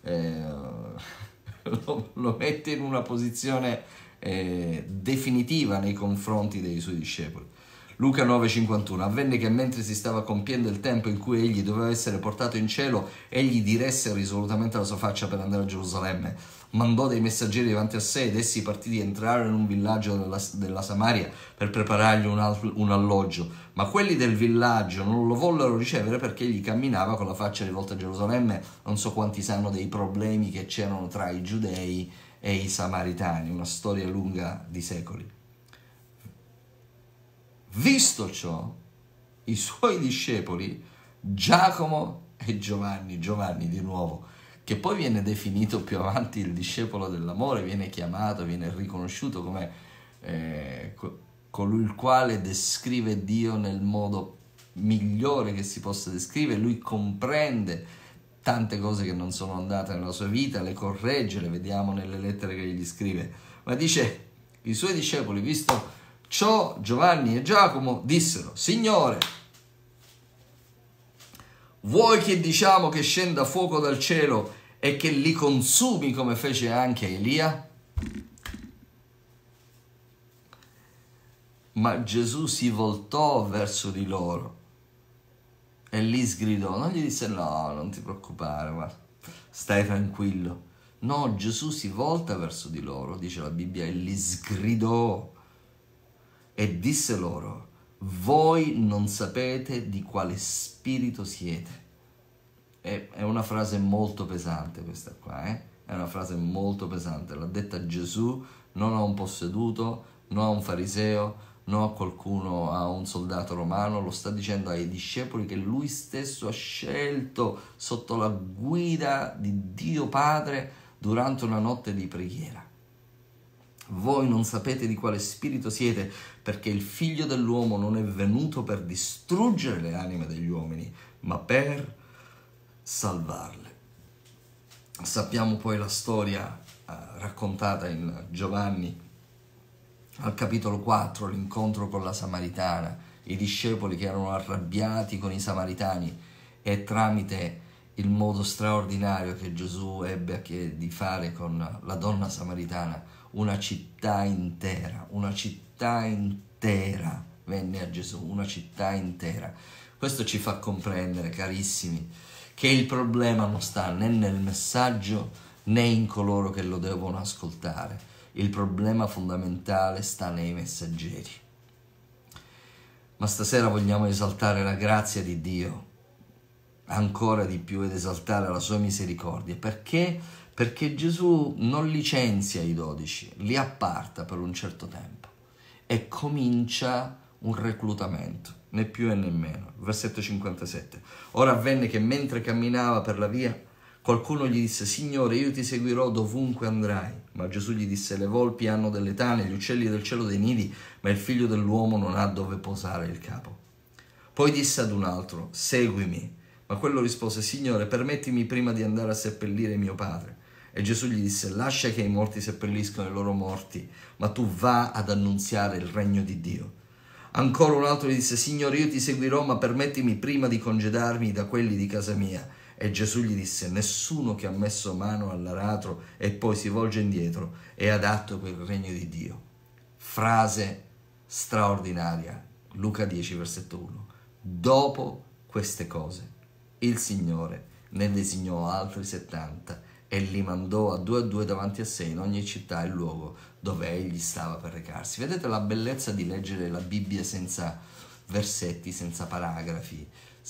S2: lo mette in una posizione definitiva nei confronti dei suoi discepoli. Luca 9,51: avvenne che mentre si stava compiendo il tempo in cui egli doveva essere portato in cielo, egli diresse risolutamente la sua faccia per andare a Gerusalemme. Mandò dei messaggeri davanti a sé ed essi partiti entrarono in un villaggio della Samaria per preparargli un alloggio. Ma quelli del villaggio non lo vollero ricevere perché egli camminava con la faccia rivolta a Gerusalemme. Non so quanti sanno dei problemi che c'erano tra i giudei e i samaritani, una storia lunga di secoli. Visto ciò, i suoi discepoli, Giacomo e Giovanni di nuovo, che poi viene definito più avanti il discepolo dell'amore, viene chiamato, viene riconosciuto come colui il quale descrive Dio nel modo migliore che si possa descrivere. Lui comprende tante cose che non sono andate nella sua vita, le corregge, le vediamo nelle lettere che gli scrive, ma dice: i suoi discepoli, visto ciò, Giovanni e Giacomo dissero: Signore, vuoi che diciamo che scenda fuoco dal cielo e che li consumi come fece anche Elia? Ma Gesù si voltò verso di loro e li sgridò. Non gli disse: no, non ti preoccupare, ma stai tranquillo. No, Gesù si volta verso di loro, dice la Bibbia, e li sgridò e disse loro: voi non sapete di quale spirito siete. è una frase molto pesante questa qua, È una frase molto pesante, l'ha detta Gesù, non a un posseduto, non a un fariseo, non a qualcuno, a un soldato romano, lo sta dicendo ai discepoli che lui stesso ha scelto sotto la guida di Dio Padre durante una notte di preghiera. Voi non sapete di quale spirito siete, perché il Figlio dell'uomo non è venuto per distruggere le anime degli uomini, ma per salvarle. Sappiamo poi la storia raccontata in Giovanni al capitolo 4, l'incontro con la Samaritana, i discepoli che erano arrabbiati con i Samaritani e tramite il modo straordinario che Gesù ebbe di fare con la donna samaritana, una città intera venne a Gesù, una città intera. Questo ci fa comprendere, carissimi, che il problema non sta né nel messaggio né in coloro che lo devono ascoltare. Il problema fondamentale sta nei messaggeri. Ma stasera vogliamo esaltare la grazia di Dio ancora di più ed esaltare la sua misericordia. Perché? Perché Gesù non licenzia i 12, li apparta per un certo tempo e comincia un reclutamento, né più e né meno. Versetto 57. Ora avvenne che mentre camminava per la via, qualcuno gli disse: Signore, io ti seguirò dovunque andrai. Ma Gesù gli disse: le volpi hanno delle tane, gli uccelli del cielo dei nidi, ma il figlio dell'uomo non ha dove posare il capo. Poi disse ad un altro: seguimi. Ma quello rispose: Signore, permettimi prima di andare a seppellire mio padre. E Gesù gli disse: lascia che i morti seppelliscono i loro morti, ma tu va ad annunziare il regno di Dio. Ancora un altro gli disse: Signore, io ti seguirò, ma permettimi prima di congedarmi da quelli di casa mia. E Gesù gli disse: nessuno che ha messo mano all'aratro e poi si volge indietro è adatto per il regno di Dio. Frase straordinaria, Luca 10, versetto 1. Dopo queste cose, il Signore ne designò altri 70 e li mandò a due davanti a sé in ogni città e luogo dove egli stava per recarsi. Vedete la bellezza di leggere la Bibbia senza versetti, senza paragrafi,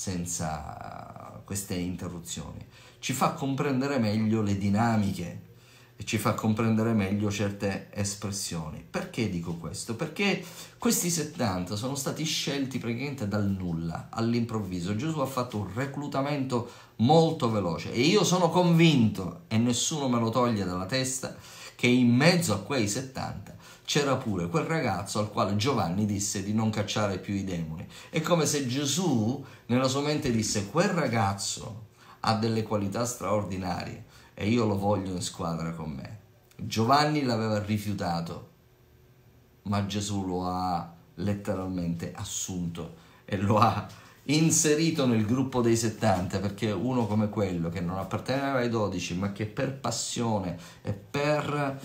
S2: senza queste interruzioni. Ci fa comprendere meglio le dinamiche e ci fa comprendere meglio certe espressioni. Perché dico questo? Perché questi 70 sono stati scelti praticamente dal nulla, all'improvviso. Gesù ha fatto un reclutamento molto veloce e io sono convinto, e nessuno me lo toglie dalla testa, che in mezzo a quei 70 c'era pure quel ragazzo al quale Giovanni disse di non cacciare più i demoni. È come se Gesù nella sua mente disse: quel ragazzo ha delle qualità straordinarie e io lo voglio in squadra con me. Giovanni l'aveva rifiutato, ma Gesù lo ha letteralmente assunto e lo ha inserito nel gruppo dei 70, perché uno come quello che non apparteneva ai 12 ma che per passione e per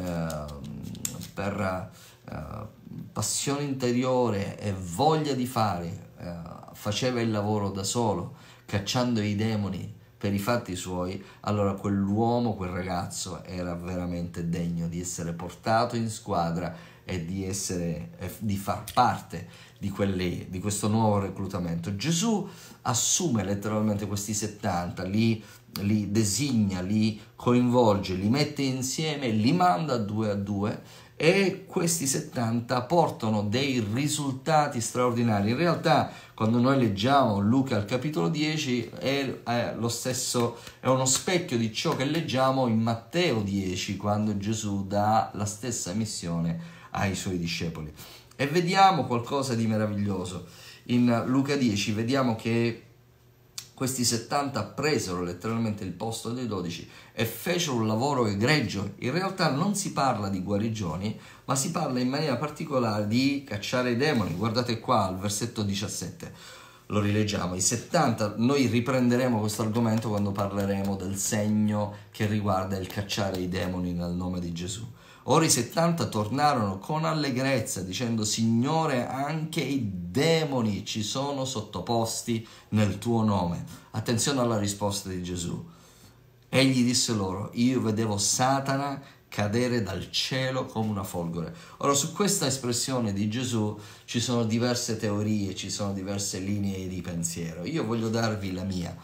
S2: passione interiore e voglia di fare faceva il lavoro da solo, cacciando i demoni per i fatti suoi, allora quell'uomo, quel ragazzo era veramente degno di essere portato in squadra e di far parte di questo nuovo reclutamento. Gesù assume letteralmente questi 70, li designa, li coinvolge, li mette insieme, li manda a due e questi 70 portano dei risultati straordinari. In realtà, quando noi leggiamo Luca al capitolo 10 è lo stesso, è uno specchio di ciò che leggiamo in Matteo 10, quando Gesù dà la stessa missione ai suoi discepoli. E vediamo qualcosa di meraviglioso. In Luca 10 vediamo che questi 70 presero letteralmente il posto dei 12 e fecero un lavoro egregio. In realtà non si parla di guarigioni, ma si parla in maniera particolare di cacciare i demoni. Guardate qua al versetto 17, lo rileggiamo. I 70, noi riprenderemo questo argomento quando parleremo del segno che riguarda il cacciare i demoni nel nome di Gesù. Ora i 70 tornarono con allegrezza dicendo: Signore, anche i demoni ci sono sottoposti nel tuo nome. Attenzione alla risposta di Gesù. Egli disse loro: io vedevo Satana cadere dal cielo come una folgore. Ora, su questa espressione di Gesù ci sono diverse teorie, ci sono diverse linee di pensiero. Io voglio darvi la mia.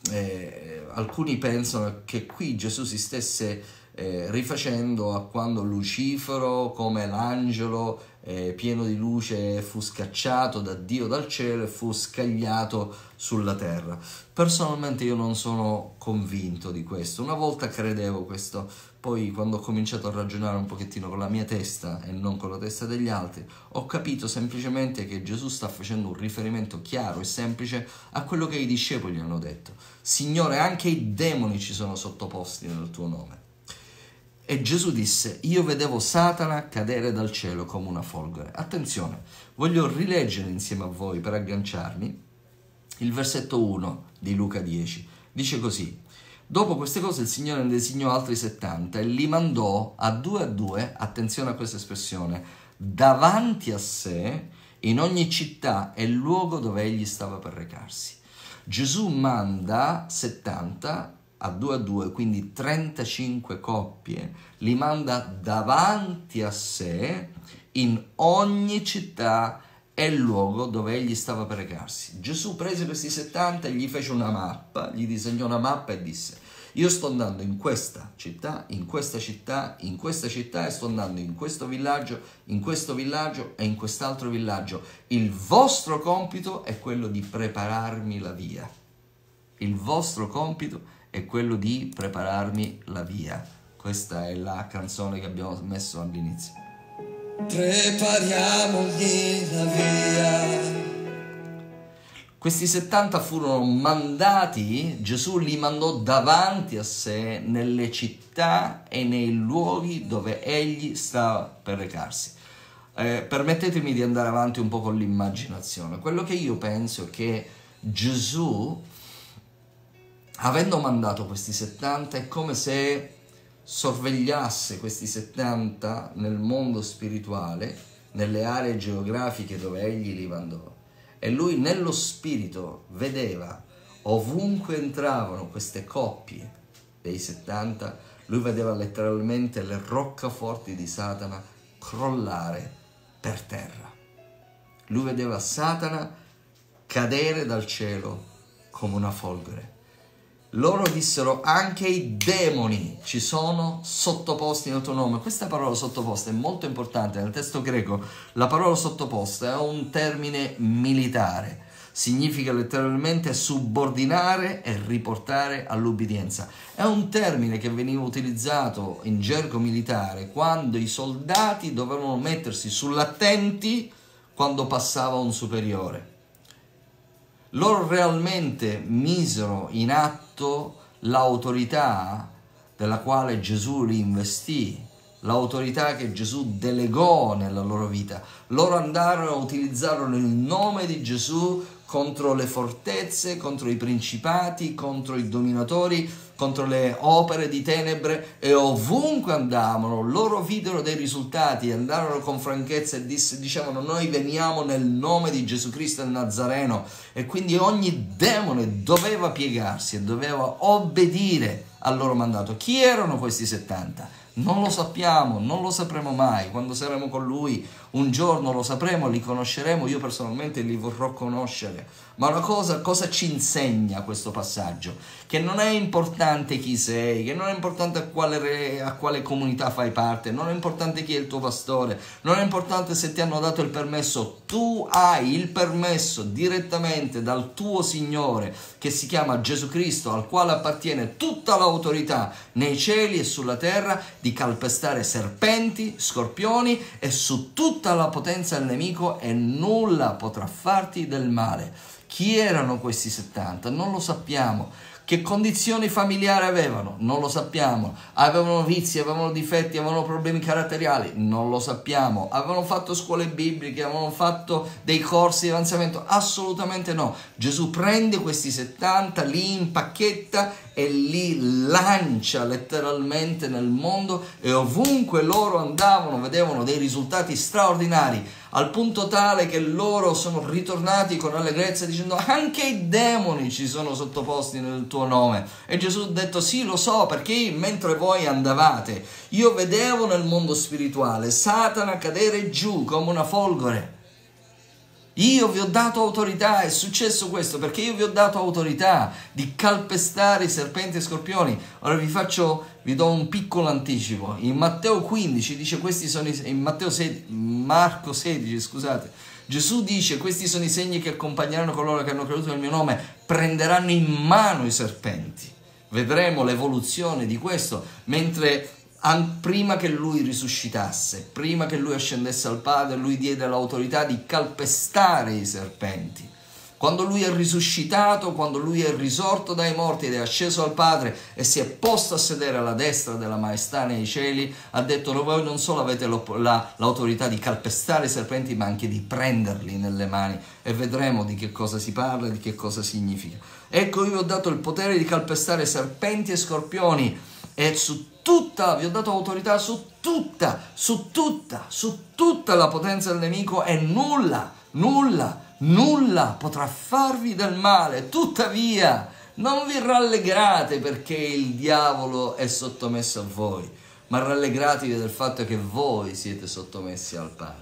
S2: alcuni pensano che qui Gesù si stesse rifacendo a quando Lucifero, come l'angelo pieno di luce, fu scacciato da Dio dal cielo e fu scagliato sulla terra. Personalmente io non sono convinto di questo. Una volta credevo questo, poi quando ho cominciato a ragionare un pochettino con la mia testa e non con la testa degli altri, ho capito semplicemente che Gesù sta facendo un riferimento chiaro e semplice a quello che i discepoli hanno detto: Signore, anche i demoni ci sono sottoposti nel tuo nome. E Gesù disse: io vedevo Satana cadere dal cielo come una folgore. Attenzione, voglio rileggere insieme a voi per agganciarmi il versetto 1 di Luca 10. Dice così: dopo queste cose il Signore ne designò altri 70 e li mandò a due, attenzione a questa espressione, davanti a sé in ogni città e luogo dove egli stava per recarsi. Gesù manda 70 a due, quindi 35 coppie, li manda davanti a sé in ogni città e luogo dove egli stava per recarsi. Gesù prese questi 70 e gli fece una mappa, gli disegnò una mappa e disse: io sto andando in questa città, in questa città, in questa città, e sto andando in questo villaggio e in quest'altro villaggio. Il vostro compito è quello di prepararmi la via. Il vostro compito è quello di prepararmi la via. Questa è la canzone che abbiamo messo all'inizio.
S1: Prepariamogli la via.
S2: Questi 70 furono mandati, Gesù li mandò davanti a sé nelle città e nei luoghi dove egli stava per recarsi. Permettetemi di andare avanti un po' con l'immaginazione. Quello che io penso è che Gesù, avendo mandato questi 70, è come se sorvegliasse questi 70 nel mondo spirituale, nelle aree geografiche dove egli li mandò. E lui nello spirito vedeva ovunque entravano queste coppie dei 70, lui vedeva letteralmente le roccaforti di Satana crollare per terra. Lui vedeva Satana cadere dal cielo come una folgore. Loro dissero: anche i demoni ci sono sottoposti nel tuo nome. Questa parola sottoposta è molto importante. Nel testo greco la parola sottoposta è un termine militare. Significa letteralmente subordinare e riportare all'ubbidienza. È un termine che veniva utilizzato in gergo militare quando i soldati dovevano mettersi sull'attenti quando passava un superiore. Loro realmente misero in atto l'autorità della quale Gesù li investì, l'autorità che Gesù delegò nella loro vita. Loro andarono, utilizzarono il nome di Gesù contro le fortezze, contro i principati, contro i dominatori, contro le opere di tenebre, e ovunque andavano loro videro dei risultati, andarono con franchezza e dicevano: noi veniamo nel nome di Gesù Cristo il Nazareno. E quindi ogni demone doveva piegarsi e doveva obbedire al loro mandato. Chi erano questi 70? Non lo sappiamo, non lo sapremo mai. Quando saremo con Lui un giorno lo sapremo, li conosceremo. Io personalmente li vorrò conoscere. Ma una cosa ci insegna questo passaggio? Che non è importante chi sei, che non è importante a quale comunità fai parte, non è importante chi è il tuo pastore, non è importante se ti hanno dato il permesso. Tu hai il permesso direttamente dal tuo Signore, che si chiama Gesù Cristo, al quale appartiene tutta l'autorità nei cieli e sulla terra, di calpestare serpenti, scorpioni e su tutta la potenza del nemico, e nulla potrà farti del male. Chi erano questi 70? Non lo sappiamo. Che condizioni familiari avevano? Non lo sappiamo. Avevano vizi, avevano difetti, avevano problemi caratteriali? Non lo sappiamo. Avevano fatto scuole bibliche, avevano fatto dei corsi di avanzamento? Assolutamente no. Gesù prende questi 70, li impacchetta e li lancia letteralmente nel mondo, e ovunque loro andavano vedevano dei risultati straordinari, al punto tale che loro sono ritornati con allegrezza dicendo: anche i demoni ci sono sottoposti nel tuo nome. E Gesù ha detto: sì, lo so, perché mentre voi andavate io vedevo nel mondo spirituale Satana cadere giù come una folgore. Io vi ho dato autorità, è successo questo perché io vi ho dato autorità di calpestare i serpenti e scorpioni. Ora vi do un piccolo anticipo. In Matteo 15 dice Marco 16, scusate, Gesù dice: questi sono i segni che accompagneranno coloro che hanno creduto nel mio nome, prenderanno in mano i serpenti. Vedremo l'evoluzione di questo, mentre prima che lui risuscitasse, prima che lui ascendesse al Padre, lui diede l'autorità di calpestare i serpenti. Quando lui è risuscitato, quando lui è risorto dai morti ed è asceso al Padre e si è posto a sedere alla destra della maestà nei cieli, ha detto: voi non solo avete l'autorità di calpestare i serpenti, ma anche di prenderli nelle mani. E vedremo di che cosa si parla e di che cosa significa. Ecco, io vi ho dato il potere di calpestare serpenti e scorpioni, e vi ho dato autorità su tutta la potenza del nemico, e nulla potrà farvi del male. Tuttavia non vi rallegrate perché il diavolo è sottomesso a voi, ma rallegratevi del fatto che voi siete sottomessi al Padre.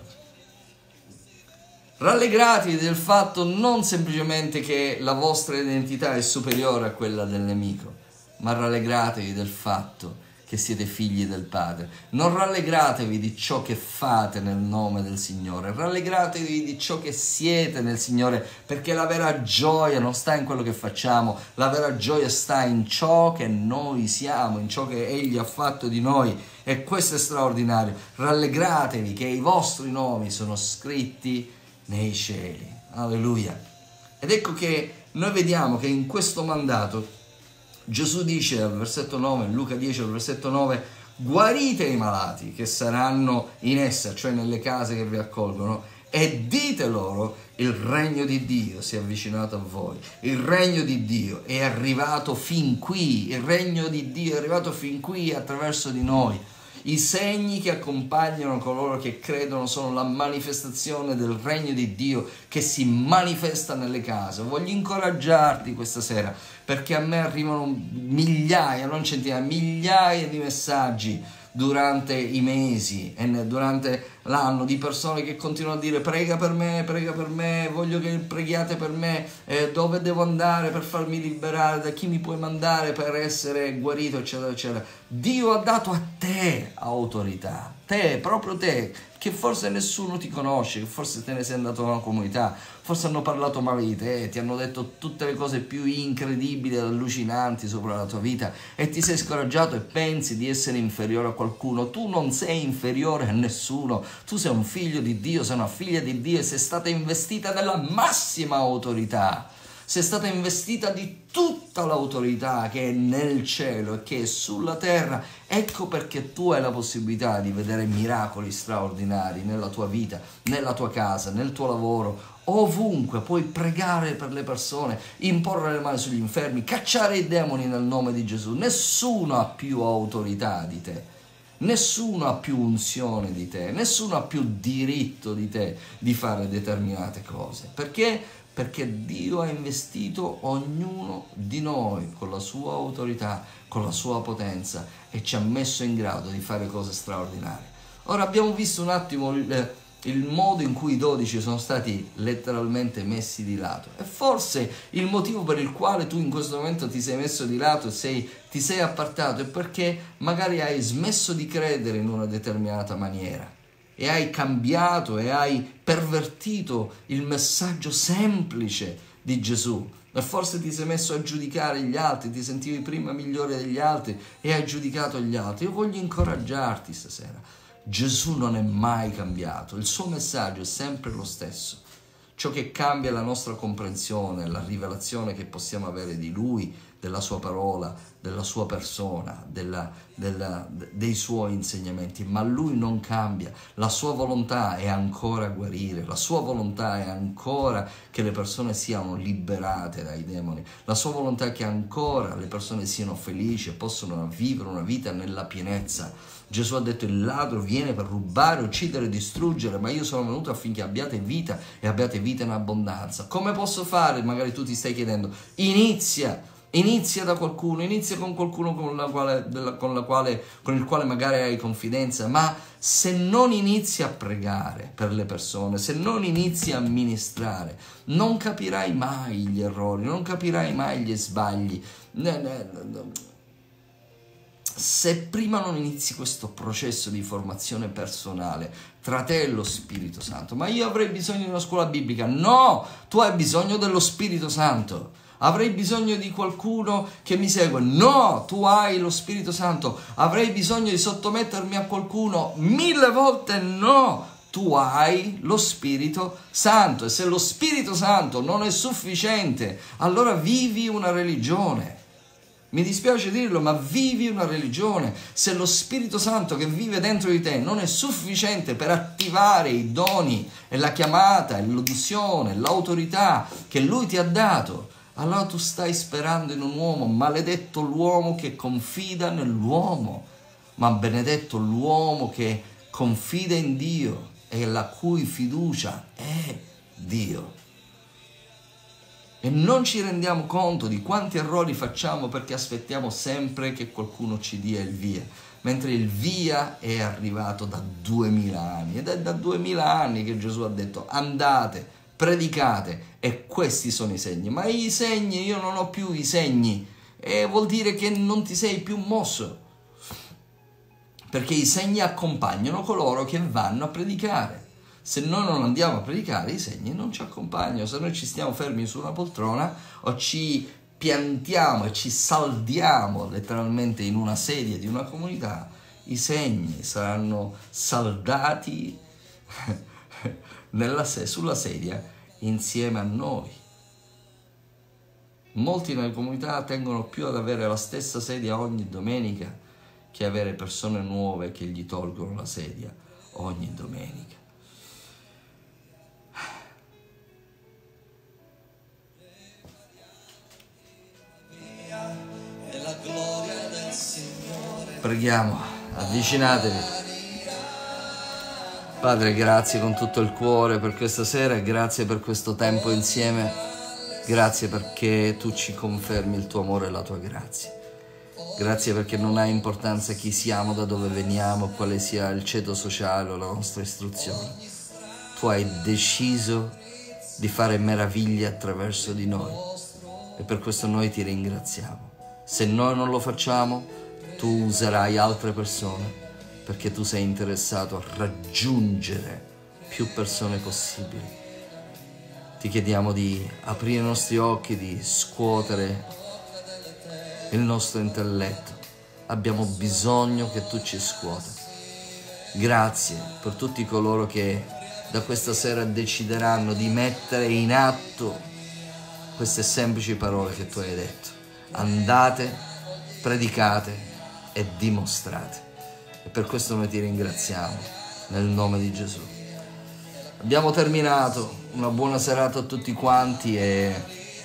S2: Rallegratevi del fatto non semplicemente che la vostra identità è superiore a quella del nemico, ma rallegratevi del fatto che siete figli del Padre. Non rallegratevi di ciò che fate nel nome del Signore, rallegratevi di ciò che siete nel Signore, perché la vera gioia non sta in quello che facciamo, la vera gioia sta in ciò che noi siamo, in ciò che Egli ha fatto di noi, e questo è straordinario. Rallegratevi che i vostri nomi sono scritti nei cieli. Alleluia. Ed ecco che noi vediamo che in questo mandato Gesù dice al versetto 9, Luca 10 al versetto 9: guarite i malati che saranno in essa, cioè nelle case che vi accolgono, e dite loro: il regno di Dio si è avvicinato a voi, il regno di Dio è arrivato fin qui, il regno di Dio è arrivato fin qui attraverso di noi. I segni che accompagnano coloro che credono sono la manifestazione del regno di Dio che si manifesta nelle case. Voglio incoraggiarti questa sera, perché a me arrivano migliaia, non centinaia, migliaia di messaggi durante i mesi e durante l'anno di persone che continuano a dire: prega per me, voglio che preghiate per me, dove devo andare per farmi liberare, da chi mi puoi mandare per essere guarito, eccetera eccetera. Dio ha dato a te autorità, proprio te, che forse nessuno ti conosce, che forse te ne sei andato a una comunità, forse hanno parlato male di te, ti hanno detto tutte le cose più incredibili ed allucinanti sopra la tua vita, e ti sei scoraggiato e pensi di essere inferiore a qualcuno. Tu non sei inferiore a nessuno, tu sei un figlio di Dio, sei una figlia di Dio, e sei stata investita della massima autorità. Sei stata investita di tutta l'autorità che è nel cielo e che è sulla terra. Ecco perché tu hai la possibilità di vedere miracoli straordinari nella tua vita, nella tua casa, nel tuo lavoro, ovunque. Puoi pregare per le persone, imporre le mani sugli infermi, cacciare i demoni nel nome di Gesù. Nessuno ha più autorità di te, nessuno ha più unzione di te, nessuno ha più diritto di te di fare determinate cose. Perché? Perché Dio ha investito ognuno di noi con la sua autorità, con la sua potenza, e ci ha messo in grado di fare cose straordinarie. Ora abbiamo visto un attimo il modo in cui i 12 sono stati letteralmente messi di lato, e forse il motivo per il quale tu in questo momento ti sei messo di lato e ti sei appartato è perché magari hai smesso di credere in una determinata maniera e hai cambiato e hai pervertito il messaggio semplice di Gesù, e forse ti sei messo a giudicare gli altri, ti sentivi prima migliore degli altri e hai giudicato gli altri. Io voglio incoraggiarti stasera: Gesù non è mai cambiato, il suo messaggio è sempre lo stesso. Ciò che cambia è la nostra comprensione, la rivelazione che possiamo avere di Lui, della Sua parola, della Sua persona, dei Suoi insegnamenti, ma Lui non cambia. La Sua volontà è ancora guarire, la Sua volontà è ancora che le persone siano liberate dai demoni, la Sua volontà è che ancora le persone siano felici e possano vivere una vita nella pienezza. Gesù ha detto: il ladro viene per rubare, uccidere e distruggere, ma io sono venuto affinché abbiate vita e abbiate vita in abbondanza. Come posso fare? Magari tu ti stai chiedendo. Inizia Inizia da qualcuno, inizia con qualcuno con il quale magari hai confidenza, ma se non inizi a pregare per le persone, se non inizi a ministrare, non capirai mai gli errori, non capirai mai gli sbagli. Se prima non inizi questo processo di formazione personale tra te e lo Spirito Santo, ma io avrei bisogno di una scuola biblica, no, tu hai bisogno dello Spirito Santo. Avrei bisogno di qualcuno che mi segue, no, tu hai lo Spirito Santo. Avrei bisogno di sottomettermi a qualcuno, 1000 volte no, tu hai lo Spirito Santo. E se lo Spirito Santo non è sufficiente, allora vivi una religione. Mi dispiace dirlo, ma vivi una religione. Se lo Spirito Santo che vive dentro di te non è sufficiente per attivare i doni e la chiamata, e l'unzione, l'autorità che Lui ti ha dato, allora tu stai sperando in un uomo. Maledetto l'uomo che confida nell'uomo, ma benedetto l'uomo che confida in Dio e la cui fiducia è Dio. E non ci rendiamo conto di quanti errori facciamo perché aspettiamo sempre che qualcuno ci dia il via, mentre il via è arrivato da 2000 anni, ed è da 2000 anni che Gesù ha detto: andate, predicate, e questi sono i segni. Ma i segni, io non ho più i segni, e vuol dire che non ti sei più mosso, perché i segni accompagnano coloro che vanno a predicare. Se noi non andiamo a predicare, i segni non ci accompagnano. Se noi ci stiamo fermi su una poltrona o ci piantiamo e ci saldiamo letteralmente in una sedia di una comunità, i segni saranno saldati sulla sedia insieme a noi. Molti nelle comunità tengono più ad avere la stessa sedia ogni domenica che avere persone nuove che gli tolgono la sedia ogni domenica. Preghiamo, avvicinatevi. Padre, grazie con tutto il cuore per questa sera, grazie per questo tempo insieme, grazie perché tu ci confermi il tuo amore e la tua grazia. Grazie perché non ha importanza chi siamo, da dove veniamo, quale sia il ceto sociale o la nostra istruzione. Tu hai deciso di fare meraviglie attraverso di noi e per questo noi ti ringraziamo. Se noi non lo facciamo, tu userai altre persone, perché tu sei interessato a raggiungere più persone possibili. Ti chiediamo di aprire i nostri occhi, di scuotere il nostro intelletto. Abbiamo bisogno che tu ci scuota. Grazie per tutti coloro che da questa sera decideranno di mettere in atto queste semplici parole che tu hai detto. Andate, predicate e dimostrate. E per questo noi ti ringraziamo nel nome di Gesù. Abbiamo terminato, una buona serata a tutti quanti, e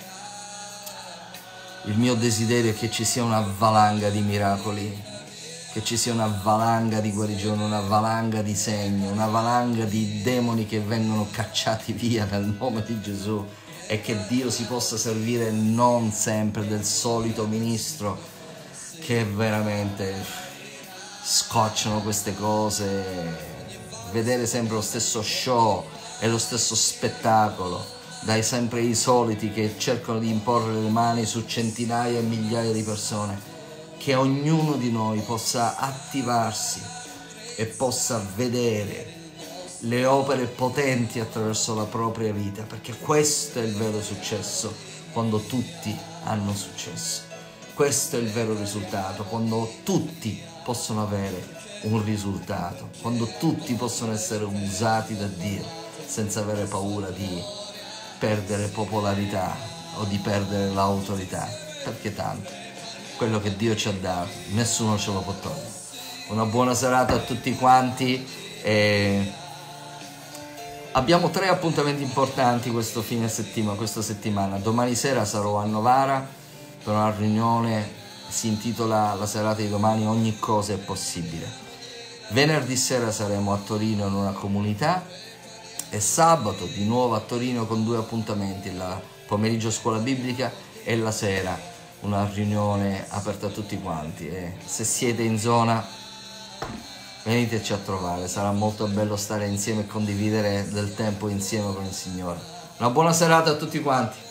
S2: il mio desiderio è che ci sia una valanga di miracoli, che ci sia una valanga di guarigione, una valanga di segni, una valanga di demoni che vengono cacciati via nel nome di Gesù, e che Dio si possa servire non sempre del solito ministro che veramente scocciano queste cose, vedere sempre lo stesso show e lo stesso spettacolo, dai sempre i soliti che cercano di imporre le mani su centinaia e migliaia di persone. Che ognuno di noi possa attivarsi e possa vedere le opere potenti attraverso la propria vita, perché questo è il vero successo, quando tutti hanno successo. Questo è il vero risultato, quando tutti possono avere un risultato, quando tutti possono essere usati da Dio senza avere paura di perdere popolarità o di perdere l'autorità, perché tanto quello che Dio ci ha dato nessuno ce lo può togliere. Una buona serata a tutti quanti, e abbiamo 3 appuntamenti importanti questo fine settimana, questa settimana. Domani sera sarò a Novara per una riunione, si intitola la serata di domani Ogni cosa è possibile. Venerdì sera saremo a Torino in una comunità, e sabato di nuovo a Torino con 2 appuntamenti, il pomeriggio scuola biblica e la sera una riunione aperta a tutti quanti, e se siete in zona veniteci a trovare, sarà molto bello stare insieme e condividere del tempo insieme con il Signore. Una buona serata a tutti quanti.